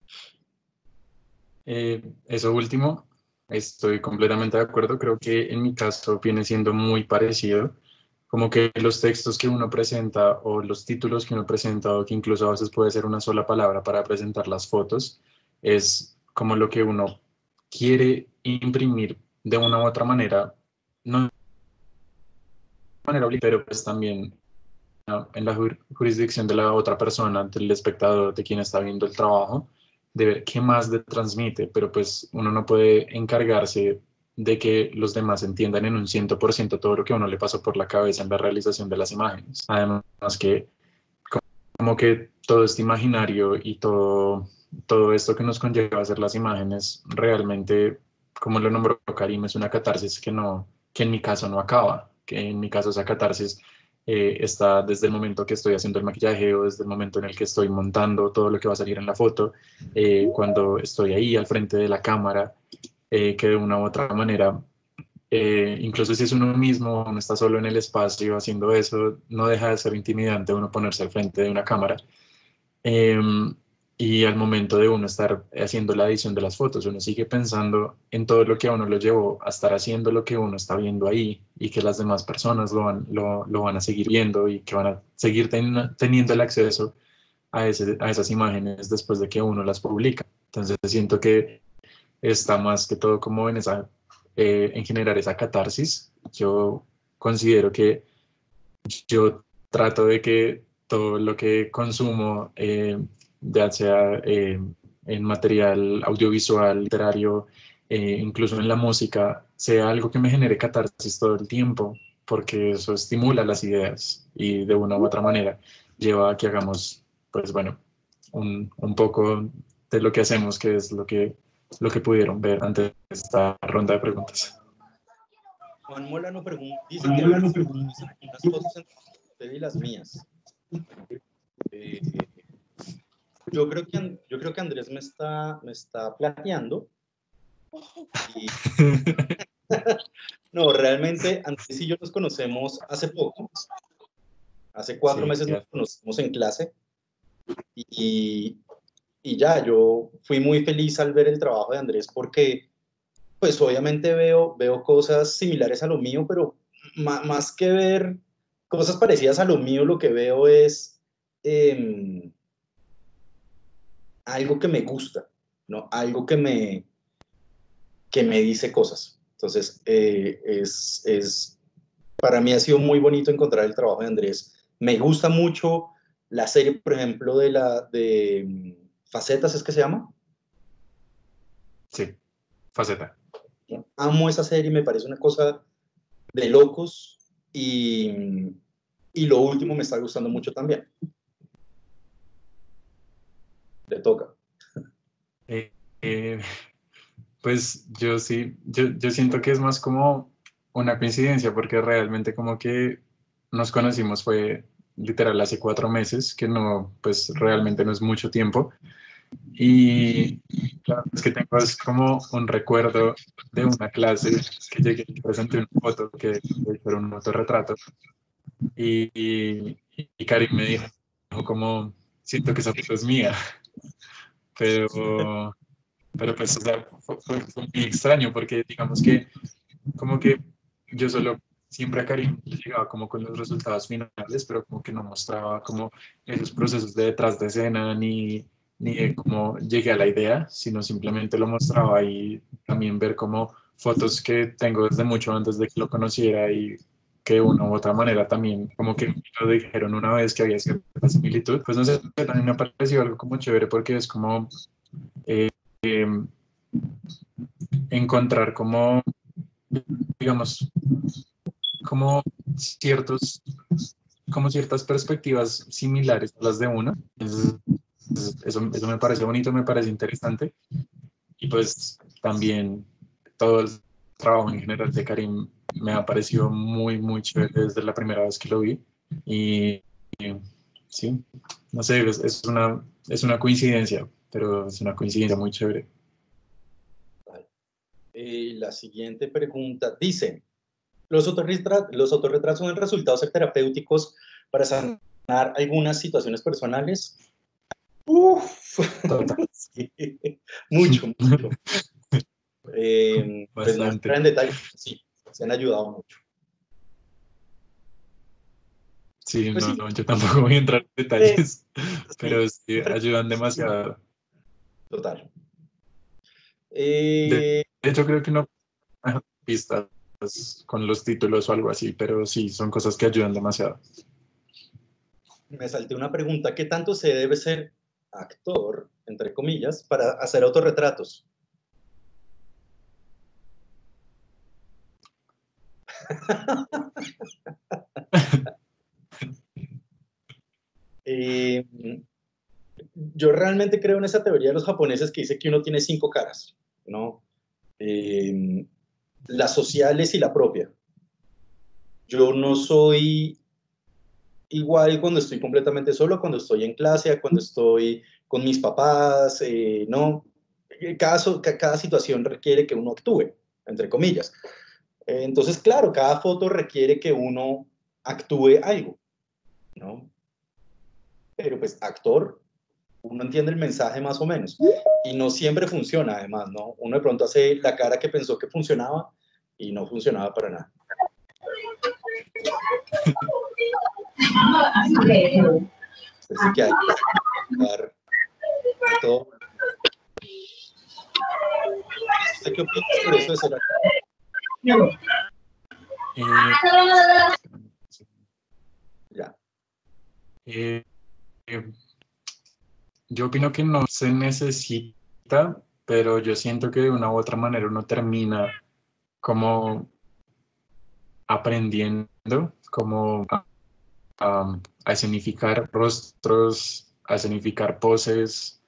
Eh, eso último, estoy completamente de acuerdo. Creo que en mi caso viene siendo muy parecido. Como que los textos que uno presenta o los títulos que uno presenta o que incluso a veces puede ser una sola palabra para presentar las fotos, es como lo que uno quiere imprimir de una u otra manera, no de manera obligada, pero pues también ¿no? en la jurisdicción de la otra persona, del espectador, de quien está viendo el trabajo, de ver qué más le transmite, pero pues uno no puede encargarse de que los demás entiendan en un cien por ciento todo lo que a uno le pasó por la cabeza en la realización de las imágenes. Además que como que todo este imaginario y todo, todo esto que nos conlleva a hacer las imágenes, realmente, como lo nombró Karim, es una catarsis que, no, que en mi caso no acaba, que en mi caso esa catarsis eh, está desde el momento que estoy haciendo el maquillaje o desde el momento en el que estoy montando todo lo que va a salir en la foto, eh, cuando estoy ahí al frente de la cámara, eh, que de una u otra manera eh, incluso si es uno mismo, uno está solo en el espacio haciendo eso, no deja de ser intimidante uno ponerse al frente de una cámara. Eh, y al momento de uno estar haciendo la edición de las fotos, uno sigue pensando en todo lo que a uno lo llevó a estar haciendo lo que uno está viendo ahí y que las demás personas lo van, lo, lo van a seguir viendo y que van a seguir ten, teniendo el acceso a, ese, a esas imágenes después de que uno las publica. Entonces siento que está más que todo como en, esa, eh, en generar esa catarsis. Yo considero que yo trato de que todo lo que consumo, eh, ya sea eh, en material audiovisual, literario, eh, incluso en la música, sea algo que me genere catarsis todo el tiempo, porque eso estimula las ideas y de una u otra manera lleva a que hagamos, pues bueno, un, un poco de lo que hacemos, que es lo que, lo que pudieron ver antes de esta ronda de preguntas. Juan Molano pregun- dice que vio unas fotos entre usted y las mías. Eh, yo, creo que, An- yo creo que Andrés me está, me está plagiando. Y, no, realmente Andrés y yo nos conocemos hace poco. Hace cuatro Sí, meses nos conocimos en clase. Y, y ya, yo fui muy feliz al ver el trabajo de Andrés porque, pues obviamente veo, veo cosas similares a lo mío, pero ma- más que ver cosas parecidas a lo mío, lo que veo es eh, algo que me gusta, ¿no? Algo que me, que me dice cosas. Entonces, eh, es, es, para mí ha sido muy bonito encontrar el trabajo de Andrés. Me gusta mucho la serie, por ejemplo, de la de mm, Facetas, ¿es que se llama? sí, faceta. Amo esa serie, me parece una cosa de locos y, y lo último me está gustando mucho también. Le toca. Eh, eh, pues yo sí, yo, yo siento que es más como una coincidencia, porque realmente como que nos conocimos fue literal hace cuatro meses, que no, pues realmente no es mucho tiempo. Y claro, es que tengo es como un recuerdo de una clase que llegué y presenté una foto que de hecho era un autorretrato y, y, y Karim me dijo como, siento que esa foto es mía, pero, pero pues o sea, fue, fue- fue muy extraño porque digamos que como que yo solo siempre a Karim le llegaba como con los resultados finales, pero como que no mostraba como esos procesos de detrás de escena ni, ni de cómo llegué a la idea, sino simplemente lo mostraba y también ver como fotos que tengo desde mucho antes de que lo conociera y que de una u otra manera también como que me lo dijeron una vez que había cierta similitud, pues no sé, también me ha parecido algo como chévere porque es como eh, eh, encontrar como, digamos, como ciertos, como ciertas perspectivas similares a las de uno. Entonces, eso, eso me parece bonito, me parece interesante. Y pues también todo el trabajo en general de Karim me ha parecido muy, muy chévere desde la primera vez que lo vi. Y, y sí, no sé, es, es, una, es una coincidencia, pero es una coincidencia muy chévere. Eh, la siguiente pregunta dice, ¿los, autorretra los autorretratos son resultados terapéuticos para sanar algunas situaciones personales? Uf, Total. sí, mucho, mucho. Eh, pues no Bastante. entrar en detalle, sí, se han ayudado mucho. Sí, Pues no, sí, no, yo tampoco voy a entrar en eh, detalles, sí, pero sí ayudan demasiado. total. De, Eh, de hecho, creo que no hay pistas con los títulos o algo así, pero sí, son cosas que ayudan demasiado. me salté una pregunta, ¿qué tanto se debe ser actor, entre comillas, para hacer autorretratos? Eh, yo realmente creo en esa teoría de los japoneses que dice que uno tiene cinco caras, ¿no? Eh, las sociales y la propia. Yo no soy igual cuando estoy completamente solo, cuando estoy en clase, cuando estoy con mis papás, eh, ¿no? Cada, cada situación requiere que uno actúe, entre comillas. Eh, entonces, claro, cada foto requiere que uno actúe algo, ¿no? Pero pues actor, uno entiende el mensaje más o menos. Y no siempre funciona, además, ¿no? Uno de pronto hace la cara que pensó que funcionaba y no funcionaba para nada. Así que hay que dar todo. ¿Usted qué opina sobre eso de ser actor? Eh, Ya. eh, eh, yo opino que no se necesita, pero yo siento que de una u otra manera uno termina como aprendiendo, como a, a- a escenificar rostros, a escenificar poses,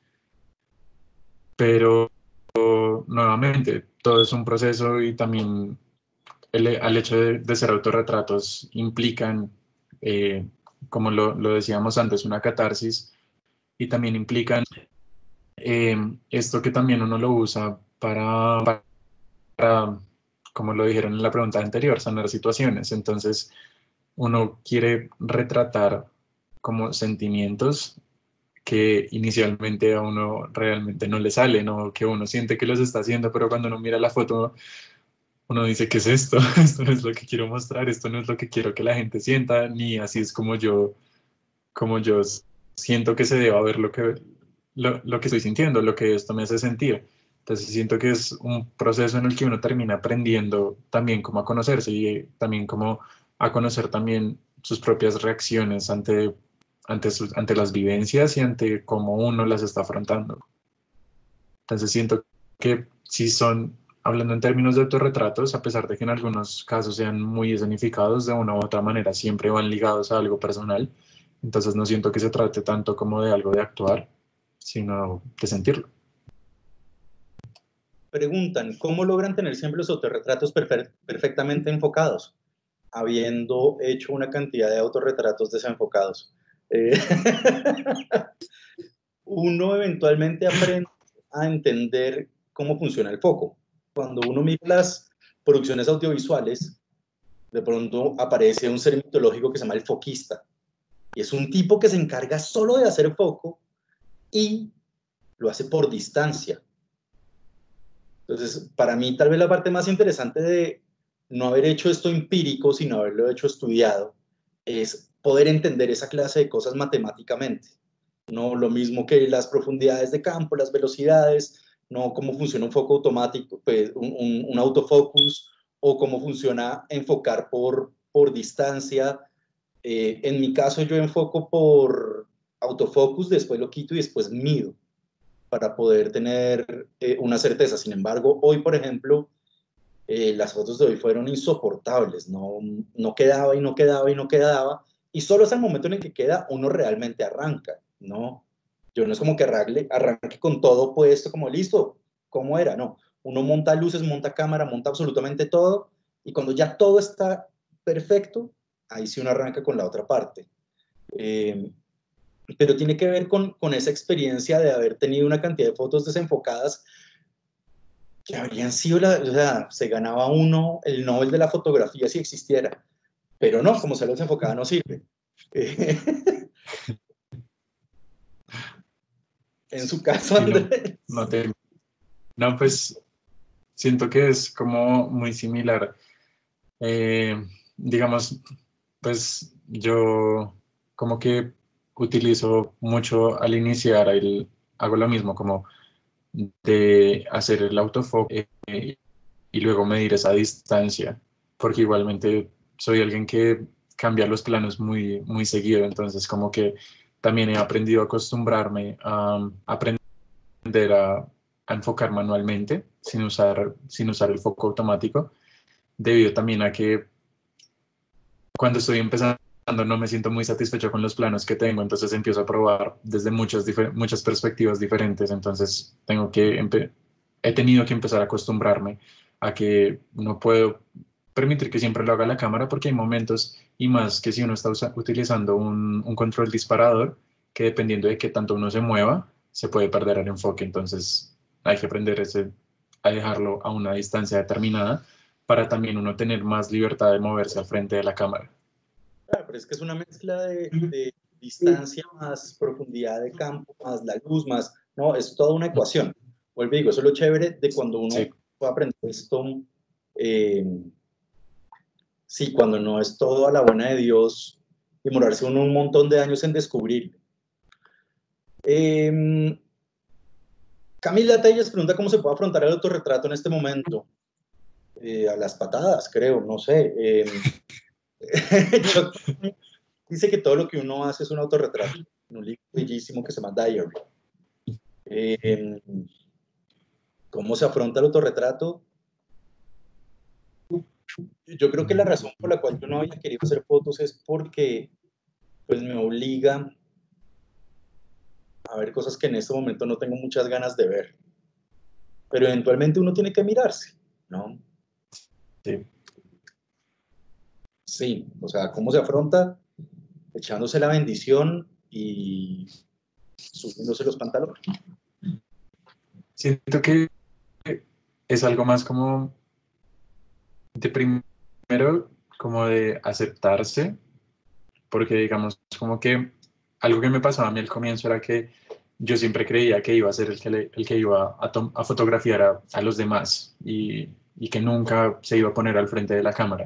pero nuevamente todo es un proceso y también el, al hecho de, de ser autorretratos implican, eh, como lo, lo decíamos antes, una catarsis y también implican eh, esto que también uno lo usa para, para, como lo dijeron en la pregunta anterior, sanar situaciones. Entonces, uno quiere retratar como sentimientos que inicialmente a uno realmente no le salen o que uno siente que los está haciendo, pero cuando uno mira la foto, uno dice, ¿qué es esto? Esto no es lo que quiero mostrar, esto no es lo que quiero que la gente sienta, ni así es como yo, como yo siento que se deba ver lo que, lo, lo que estoy sintiendo, lo que esto me hace sentir. Entonces siento que es un proceso en el que uno termina aprendiendo también cómo a conocerse y también cómo a conocer también sus propias reacciones ante, ante, sus, ante las vivencias y ante cómo uno las está afrontando. Entonces siento que si son, hablando en términos de autorretratos, a pesar de que en algunos casos sean muy escenificados, de una u otra manera siempre van ligados a algo personal. Entonces no siento que se trate tanto como de algo de actuar, sino de sentirlo. Preguntan, ¿cómo logran tener siempre los autorretratos perfe perfectamente enfocados, habiendo hecho una cantidad de autorretratos desenfocados? Eh, uno eventualmente aprende a entender cómo funciona el foco. Cuando uno mira las producciones audiovisuales, de pronto aparece un ser mitológico que se llama el foquista. Y es un tipo que se encarga solo de hacer foco y lo hace por distancia. Entonces, para mí, tal vez la parte más interesante de no haber hecho esto empírico, sino haberlo hecho estudiado, es poder entender esa clase de cosas matemáticamente. No lo mismo que las profundidades de campo, las velocidades, no cómo funciona un foco automático, pues un, un, un autofocus, o cómo funciona enfocar por, por distancia. Eh, en mi caso, yo enfoco por autofocus, después lo quito y después mido para poder tener eh, una certeza. Sin embargo, hoy, por ejemplo, eh, las fotos de hoy fueron insoportables, no, no quedaba y no quedaba y no quedaba, y solo es el momento en el que queda uno realmente arranca, ¿no? Yo no es como que arranque, arranque con todo puesto, como listo, ¿cómo era? No, uno monta luces, monta cámara, monta absolutamente todo, y cuando ya todo está perfecto, ahí sí uno arranca con la otra parte. Eh, pero tiene que ver con, con esa experiencia de haber tenido una cantidad de fotos desenfocadas que habrían sido, la, o sea, se ganaba uno el Nobel de la fotografía si existiera, pero no, como se los enfocaba no sirve. En su caso, Sí, no, Andrés. no, te, no, pues siento que es como muy similar. Eh, digamos, pues yo como que utilizo mucho al iniciar, el, hago lo mismo, como de hacer el autofoco eh, y luego medir esa distancia, porque igualmente soy alguien que cambia los planos muy, muy seguido, entonces como que también he aprendido a acostumbrarme a, a aprender a, a, enfocar manualmente sin usar, sin usar el foco automático, debido también a que cuando estoy empezando no me siento muy satisfecho con los planos que tengo, entonces empiezo a probar desde muchas, muchas perspectivas diferentes, entonces tengo que he tenido que empezar a acostumbrarme a que no puedo permitir que siempre lo haga la cámara porque hay momentos, y más que si uno está utilizando un, un control disparador, que dependiendo de qué tanto uno se mueva, se puede perder el enfoque, entonces hay que aprender ese, a dejarlo a una distancia determinada para también uno tener más libertad de moverse al frente de la cámara. Claro, pero es que es una mezcla de, de distancia más profundidad de campo, más la luz, más, no, es toda una ecuación. Vuelvo y digo, eso es lo chévere de cuando uno Sí. puede aprender esto, eh, sí, cuando no es todo a la buena de Dios, demorarse uno un montón de años en descubrir. Eh, Camila Telles pregunta cómo se puede afrontar el autorretrato en este momento. Eh, a las patadas, creo, no sé. Eh, yo, dice que todo lo que uno hace es un autorretrato, un libro bellísimo que se llama Diary. Eh, ¿Cómo se afronta el autorretrato? Yo creo que la razón por la cual yo no había querido hacer fotos es porque pues, me obliga a ver cosas que en este momento no tengo muchas ganas de ver. Pero eventualmente uno tiene que mirarse, ¿no? Sí. Sí, o sea, ¿cómo se afronta? Echándose la bendición y subiéndose los pantalones. Siento que es algo más como de primero, como de aceptarse, porque digamos, como que algo que me pasaba a mí al comienzo era que yo siempre creía que iba a ser el que, le, el que iba a, a fotografiar a, a los demás y, y que nunca se iba a poner al frente de la cámara.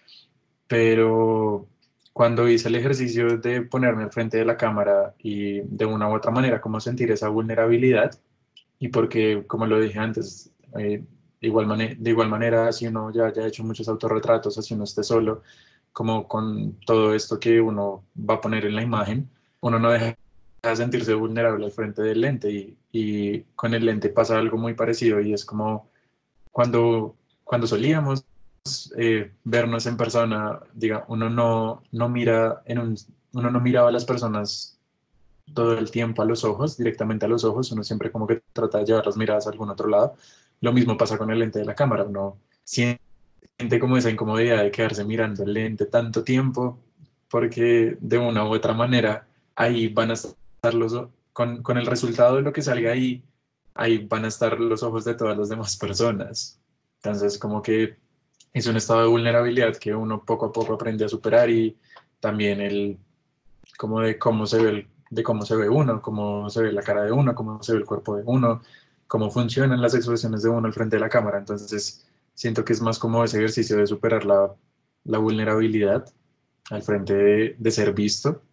Pero cuando hice el ejercicio de ponerme al frente de la cámara y de una u otra manera como sentir esa vulnerabilidad, y porque, como lo dije antes, eh, igual de igual manera, si uno ya haya hecho muchos autorretratos, así uno esté solo, como con todo esto que uno va a poner en la imagen, uno no deja de sentirse vulnerable al frente del lente y, y con el lente pasa algo muy parecido y es como cuando, cuando solíamos eh, vernos en persona, diga, uno no, no mira en un, uno no miraba a las personas todo el tiempo a los ojos, directamente a los ojos, uno siempre como que trata de llevar las miradas a algún otro lado. Lo mismo pasa con el lente de la cámara, uno siente como esa incomodidad de quedarse mirando el lente tanto tiempo, porque de una u otra manera ahí van a estar los, con, con el resultado de lo que salga ahí, ahí van a estar los ojos de todas las demás personas. Entonces como que es un estado de vulnerabilidad que uno poco a poco aprende a superar y también el como de cómo se ve el, de cómo se ve uno, cómo se ve la cara de uno, cómo se ve el cuerpo de uno, cómo funcionan las expresiones de uno al frente de la cámara. Entonces, siento que es más como ese ejercicio de superar la, la vulnerabilidad al frente de, de ser visto.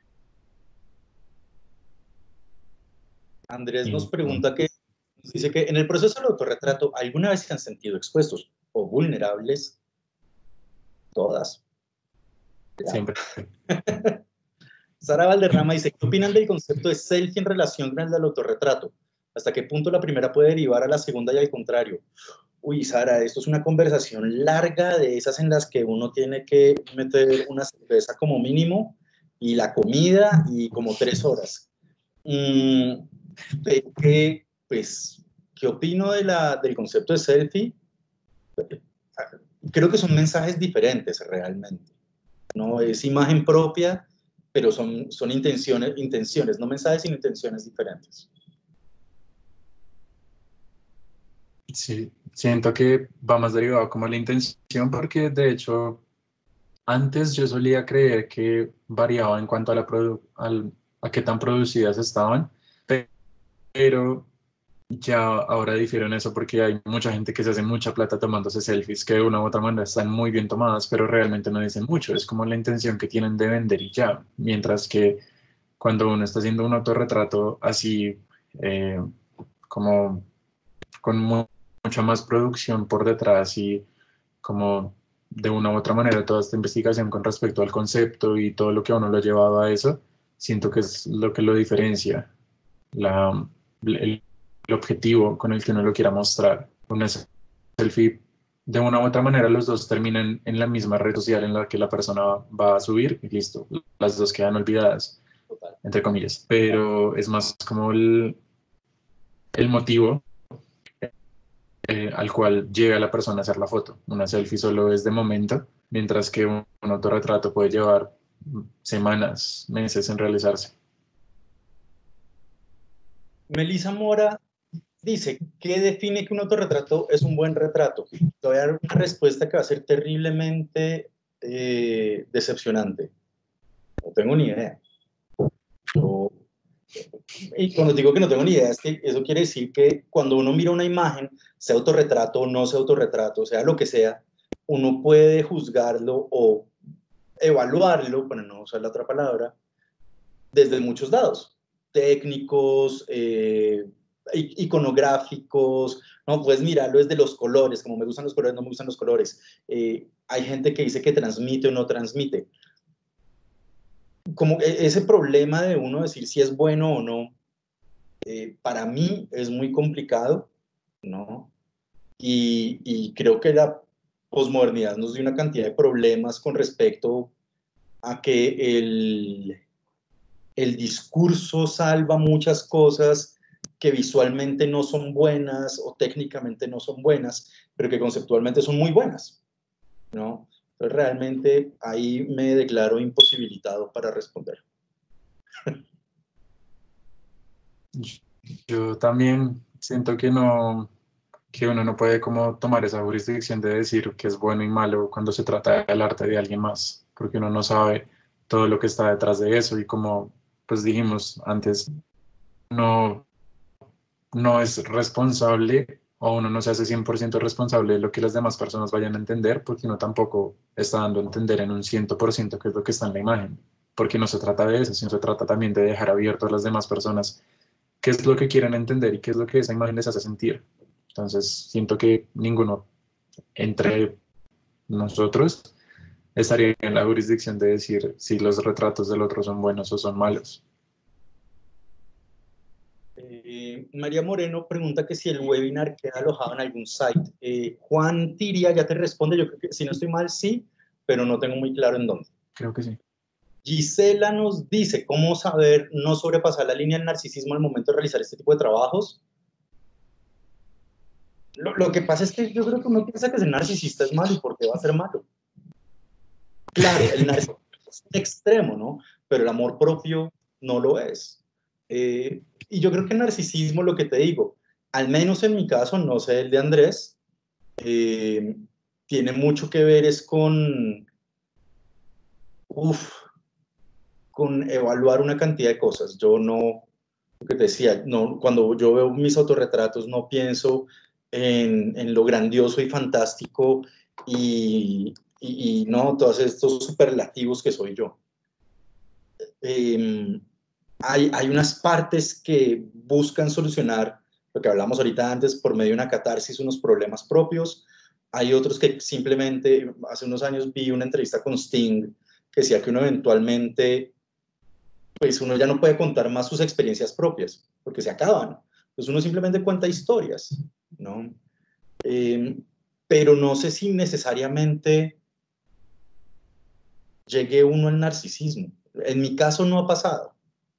Andrés nos Y, pregunta que, dice que en el proceso del autorretrato, ¿alguna vez se han sentido expuestos o vulnerables? Todas. Claro. siempre. Sara Valderrama dice, ¿qué opinan del concepto de selfie en relación con el del autorretrato? ¿Hasta qué punto la primera puede derivar a la segunda y al contrario? Uy, Sara, esto es una conversación larga de esas en las que uno tiene que meter una cerveza como mínimo y la comida y como tres horas. Mm, ¿qué, pues, ¿qué opino de la, del concepto de selfie? Creo que son mensajes diferentes realmente. No es imagen propia, pero son, son intenciones, intenciones, no mensajes, sino intenciones diferentes. Sí, siento que va más derivado como la intención, porque de hecho antes yo solía creer que variaba en cuanto a, la produ al, a qué tan producidas estaban, pero ya ahora difiero en eso porque hay mucha gente que se hace mucha plata tomándose selfies que de una u otra manera están muy bien tomadas, pero realmente no dicen mucho. Es como la intención que tienen de vender y ya. Mientras que cuando uno está haciendo un autorretrato así, eh, como con mu mucha más producción por detrás y como de una u otra manera toda esta investigación con respecto al concepto y todo lo que a uno lo ha llevado a eso, siento que es lo que lo diferencia. La, el, el objetivo con el que uno lo quiera mostrar. Una selfie, de una u otra manera, los dos terminan en la misma red social en la que la persona va a subir y listo, las dos quedan olvidadas, Total. entre comillas. Pero es más como el, el motivo eh, al cual llega la persona a hacer la foto. Una selfie solo es de momento, mientras que un, un autorretrato puede llevar semanas, meses en realizarse. Melissa Mora dice, ¿qué define que un autorretrato es un buen retrato? Te voy a dar una respuesta que va a ser terriblemente eh, decepcionante. No tengo ni idea. Y cuando digo que no tengo ni idea, es que eso quiere decir que cuando uno mira una imagen, sea autorretrato o no sea autorretrato, sea lo que sea, uno puede juzgarlo o evaluarlo, para no usar la otra palabra, desde muchos lados, técnicos, eh, iconográficos, no, puedes mirarlo desde los colores, como me gustan los colores, no me gustan los colores. Eh, hay gente que dice que transmite o no transmite. Como ese problema de uno decir si es bueno o no, eh, para mí es muy complicado, ¿no? Y, y creo que la posmodernidad nos dio una cantidad de problemas con respecto a que el, el discurso salva muchas cosas que visualmente no son buenas o técnicamente no son buenas, pero que conceptualmente son muy buenas, ¿no? Entonces realmente ahí me declaro imposibilitado para responder. Yo también siento que no, que uno no puede como tomar esa jurisdicción de decir que es bueno y malo cuando se trata del arte de alguien más, porque uno no sabe todo lo que está detrás de eso y como pues dijimos antes, no, no es responsable o uno no se hace cien por ciento responsable de lo que las demás personas vayan a entender, porque uno tampoco está dando a entender en un cien por ciento qué es lo que está en la imagen, porque no se trata de eso, sino se trata también de dejar abierto a las demás personas qué es lo que quieren entender y qué es lo que esa imagen les hace sentir. Entonces, siento que ninguno entre nosotros estaría en la jurisdicción de decir si los retratos del otro son buenos o son malos. Eh, María Moreno pregunta que si el webinar queda alojado en algún site. Eh, Juan Tiria ya te responde, yo creo que si no estoy mal, sí, pero no tengo muy claro en dónde. Creo que sí. Gisela nos dice, ¿cómo saber no sobrepasar la línea del narcisismo al momento de realizar este tipo de trabajos? Lo, lo que pasa es que yo creo que uno piensa que ser narcisista es malo, ¿y por qué va a ser malo? Claro, el narcisismo es extremo, ¿no? Pero el amor propio no lo es. Eh, y yo creo que el narcisismo, lo que te digo, al menos en mi caso, no sé el de Andrés, eh, tiene mucho que ver es con, uf, con evaluar una cantidad de cosas. Yo no, lo que te decía, no, cuando yo veo mis autorretratos no pienso en, en lo grandioso y fantástico y, y, y no todos estos superlativos que soy yo. Eh, hay, hay unas partes que buscan solucionar lo que hablamos ahorita antes por medio de una catarsis, unos problemas propios. Hay otros que simplemente, hace unos años vi una entrevista con Sting que decía que uno eventualmente, pues uno ya no puede contar más sus experiencias propias, porque se acaban. Pues uno simplemente cuenta historias, ¿no? Eh, pero no sé si necesariamente llegue uno al narcisismo. En mi caso no ha pasado.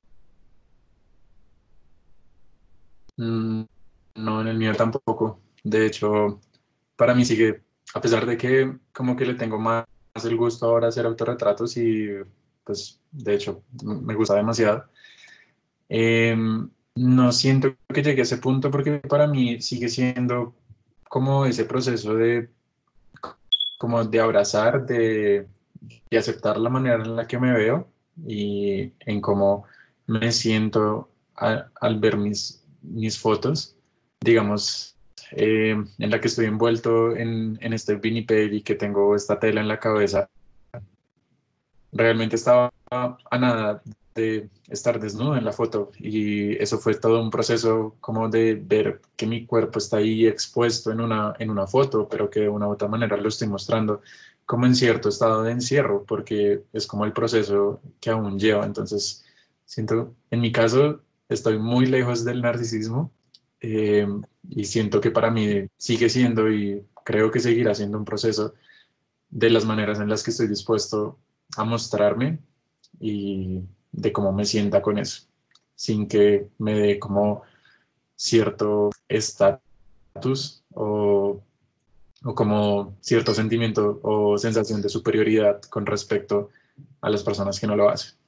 Mm, no, en el mío tampoco. De hecho, para mí sigue, a pesar de que como que le tengo más el gusto ahora a hacer autorretratos y pues de hecho me gusta demasiado. Eh, no siento que llegue a ese punto porque para mí sigue siendo como ese proceso de, como de abrazar, de, de aceptar la manera en la que me veo y en cómo me siento a- al ver mis, mis fotos. Digamos, eh, en la que estoy envuelto en, en este vinipel y que tengo esta tela en la cabeza, realmente estaba a nada de estar desnudo en la foto y eso fue todo un proceso como de ver que mi cuerpo está ahí expuesto en una, en una foto, pero que de una u otra manera lo estoy mostrando como en cierto estado de encierro, porque es como el proceso que aún lleva. Entonces, siento, en mi caso, estoy muy lejos del narcisismo eh, y siento que para mí sigue siendo y creo que seguirá siendo un proceso de las maneras en las que estoy dispuesto a mostrarme y de cómo me sienta con eso, sin que me dé como cierto estatus o, o como cierto sentimiento o sensación de superioridad con respecto a las personas que no lo hacen.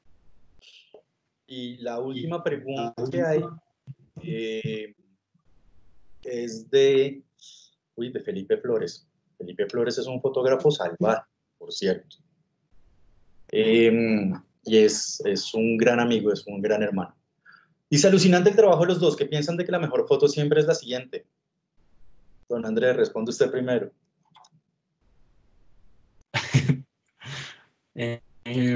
Y la última pregunta que hay eh, es de, uy, de Felipe Flores. Felipe Flores es un fotógrafo salvaje, por cierto. Eh, y es, es un gran amigo, es un gran hermano. Dice, alucinante el trabajo de los dos, que piensan de que la mejor foto siempre es la siguiente. Don Andrés, responde usted primero. eh, eh,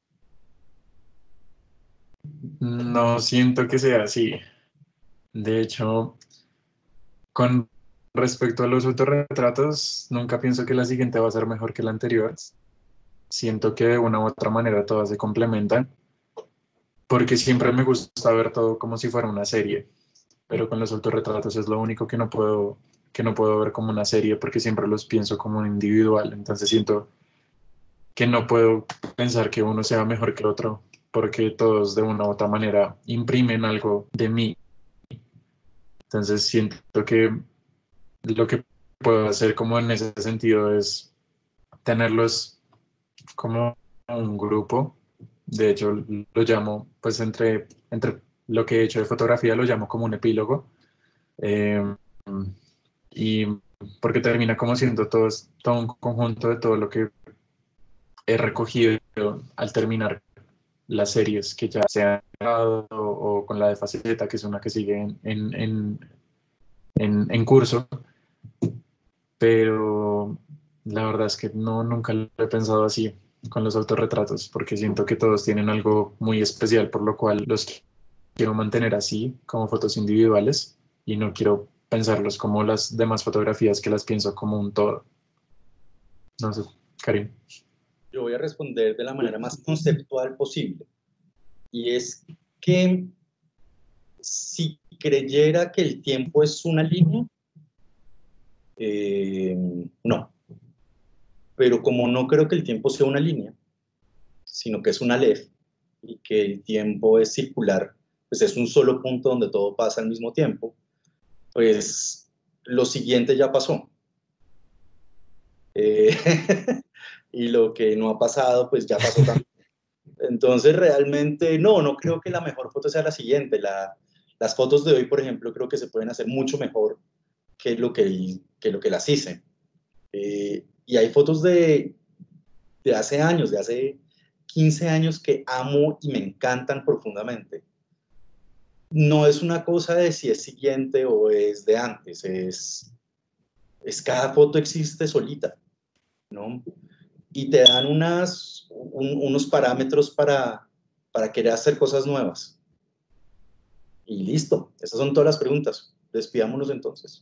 no siento que sea así. De hecho, con respecto a los autorretratos, nunca pienso que la siguiente va a ser mejor que la anterior. Siento que de una u otra manera todas se complementan, porque siempre me gusta ver todo como si fuera una serie, pero con los autorretratos es lo único que no puedo, que no puedo ver como una serie, porque siempre los pienso como un individual. Entonces siento que no puedo pensar que uno sea mejor que el otro, porque todos de una u otra manera imprimen algo de mí. Entonces siento que lo que puedo hacer como en ese sentido es tenerlos como un grupo. De hecho, lo llamo, pues entre, entre lo que he hecho de fotografía, lo llamo como un epílogo. Eh, y porque termina como siendo todo, todo un conjunto de todo lo que he recogido al terminar las series que ya se han grabado, o, o con la de Faceta, que es una que sigue en, en, en, en, en curso. Pero la verdad es que no, nunca lo he pensado así con los autorretratos, porque siento que todos tienen algo muy especial, por lo cual los quiero mantener así, como fotos individuales, y no quiero pensarlos como las demás fotografías, que las pienso como un todo. No sé, Karim. Yo voy a responder de la manera más conceptual posible. Y es que si creyera que el tiempo es una línea, eh, no. Pero como no creo que el tiempo sea una línea, sino que es una Aleph, y que el tiempo es circular, pues es un solo punto donde todo pasa al mismo tiempo, pues lo siguiente ya pasó. Eh, y lo que no ha pasado, pues ya pasó también. Entonces, realmente, no, no creo que la mejor foto sea la siguiente. La, las fotos de hoy, por ejemplo, creo que se pueden hacer mucho mejor que lo que, que, lo que las hice. Eh, y hay fotos de, de hace años, de hace quince años, que amo y me encantan profundamente. No es una cosa de si es siguiente o es de antes, es, es cada foto existe solita, ¿no? Y te dan unas, un, unos parámetros para, para querer hacer cosas nuevas. Y listo, esas son todas las preguntas. Despidámonos entonces.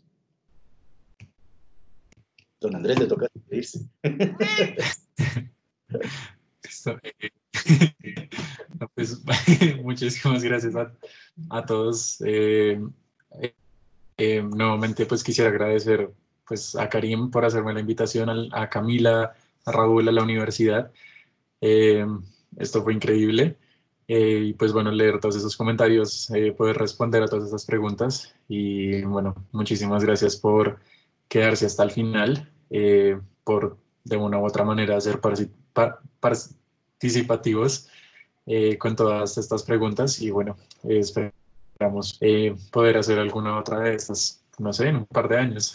Don Andrés, le toca despedirse. Listo. No, pues, muchísimas gracias a, a todos. Eh, eh, nuevamente, pues quisiera agradecer, pues, a Karim por hacerme la invitación, a, a Camila, a Raúl, a la universidad. Eh, Esto fue increíble. Eh, y pues bueno, leer todos esos comentarios, eh, poder responder a todas esas preguntas. Y bueno, muchísimas gracias por quedarse hasta el final, eh, por de una u otra manera ser participativos eh, con todas estas preguntas. Y bueno, eh, esperamos eh, poder hacer alguna otra de estas, no sé, en un par de años.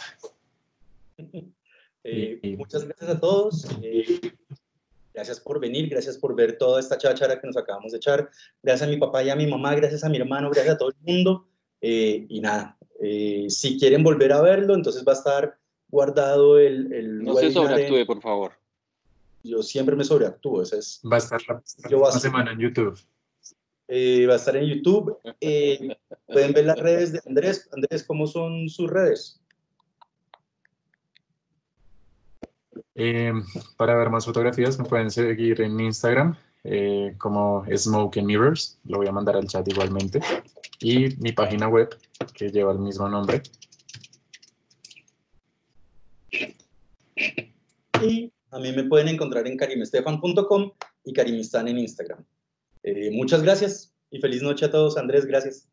Y, Eh, y muchas gracias a todos. Eh, gracias por venir, gracias por ver toda esta cháchara que nos acabamos de echar. Gracias a mi papá y a mi mamá, gracias a mi hermano, gracias a todo el mundo. Eh, y nada, eh, si quieren volver a verlo, entonces va a estar guardado el, el No se webinar en... sobreactúe, por favor. Yo siempre me sobreactúo, ese es... va a estar la Yo próxima básico. semana en YouTube. Eh, va a estar en YouTube. Eh, pueden ver las redes de Andrés. Andrés, ¿cómo son sus redes? Eh, para ver más fotografías me pueden seguir en Instagram eh, como Smoke and Mirrors, lo voy a mandar al chat igualmente, y mi página web que lleva el mismo nombre. Y a mí me pueden encontrar en karimestefan punto com y Karimistán en Instagram. Eh, muchas gracias y feliz noche a todos. Andrés, gracias.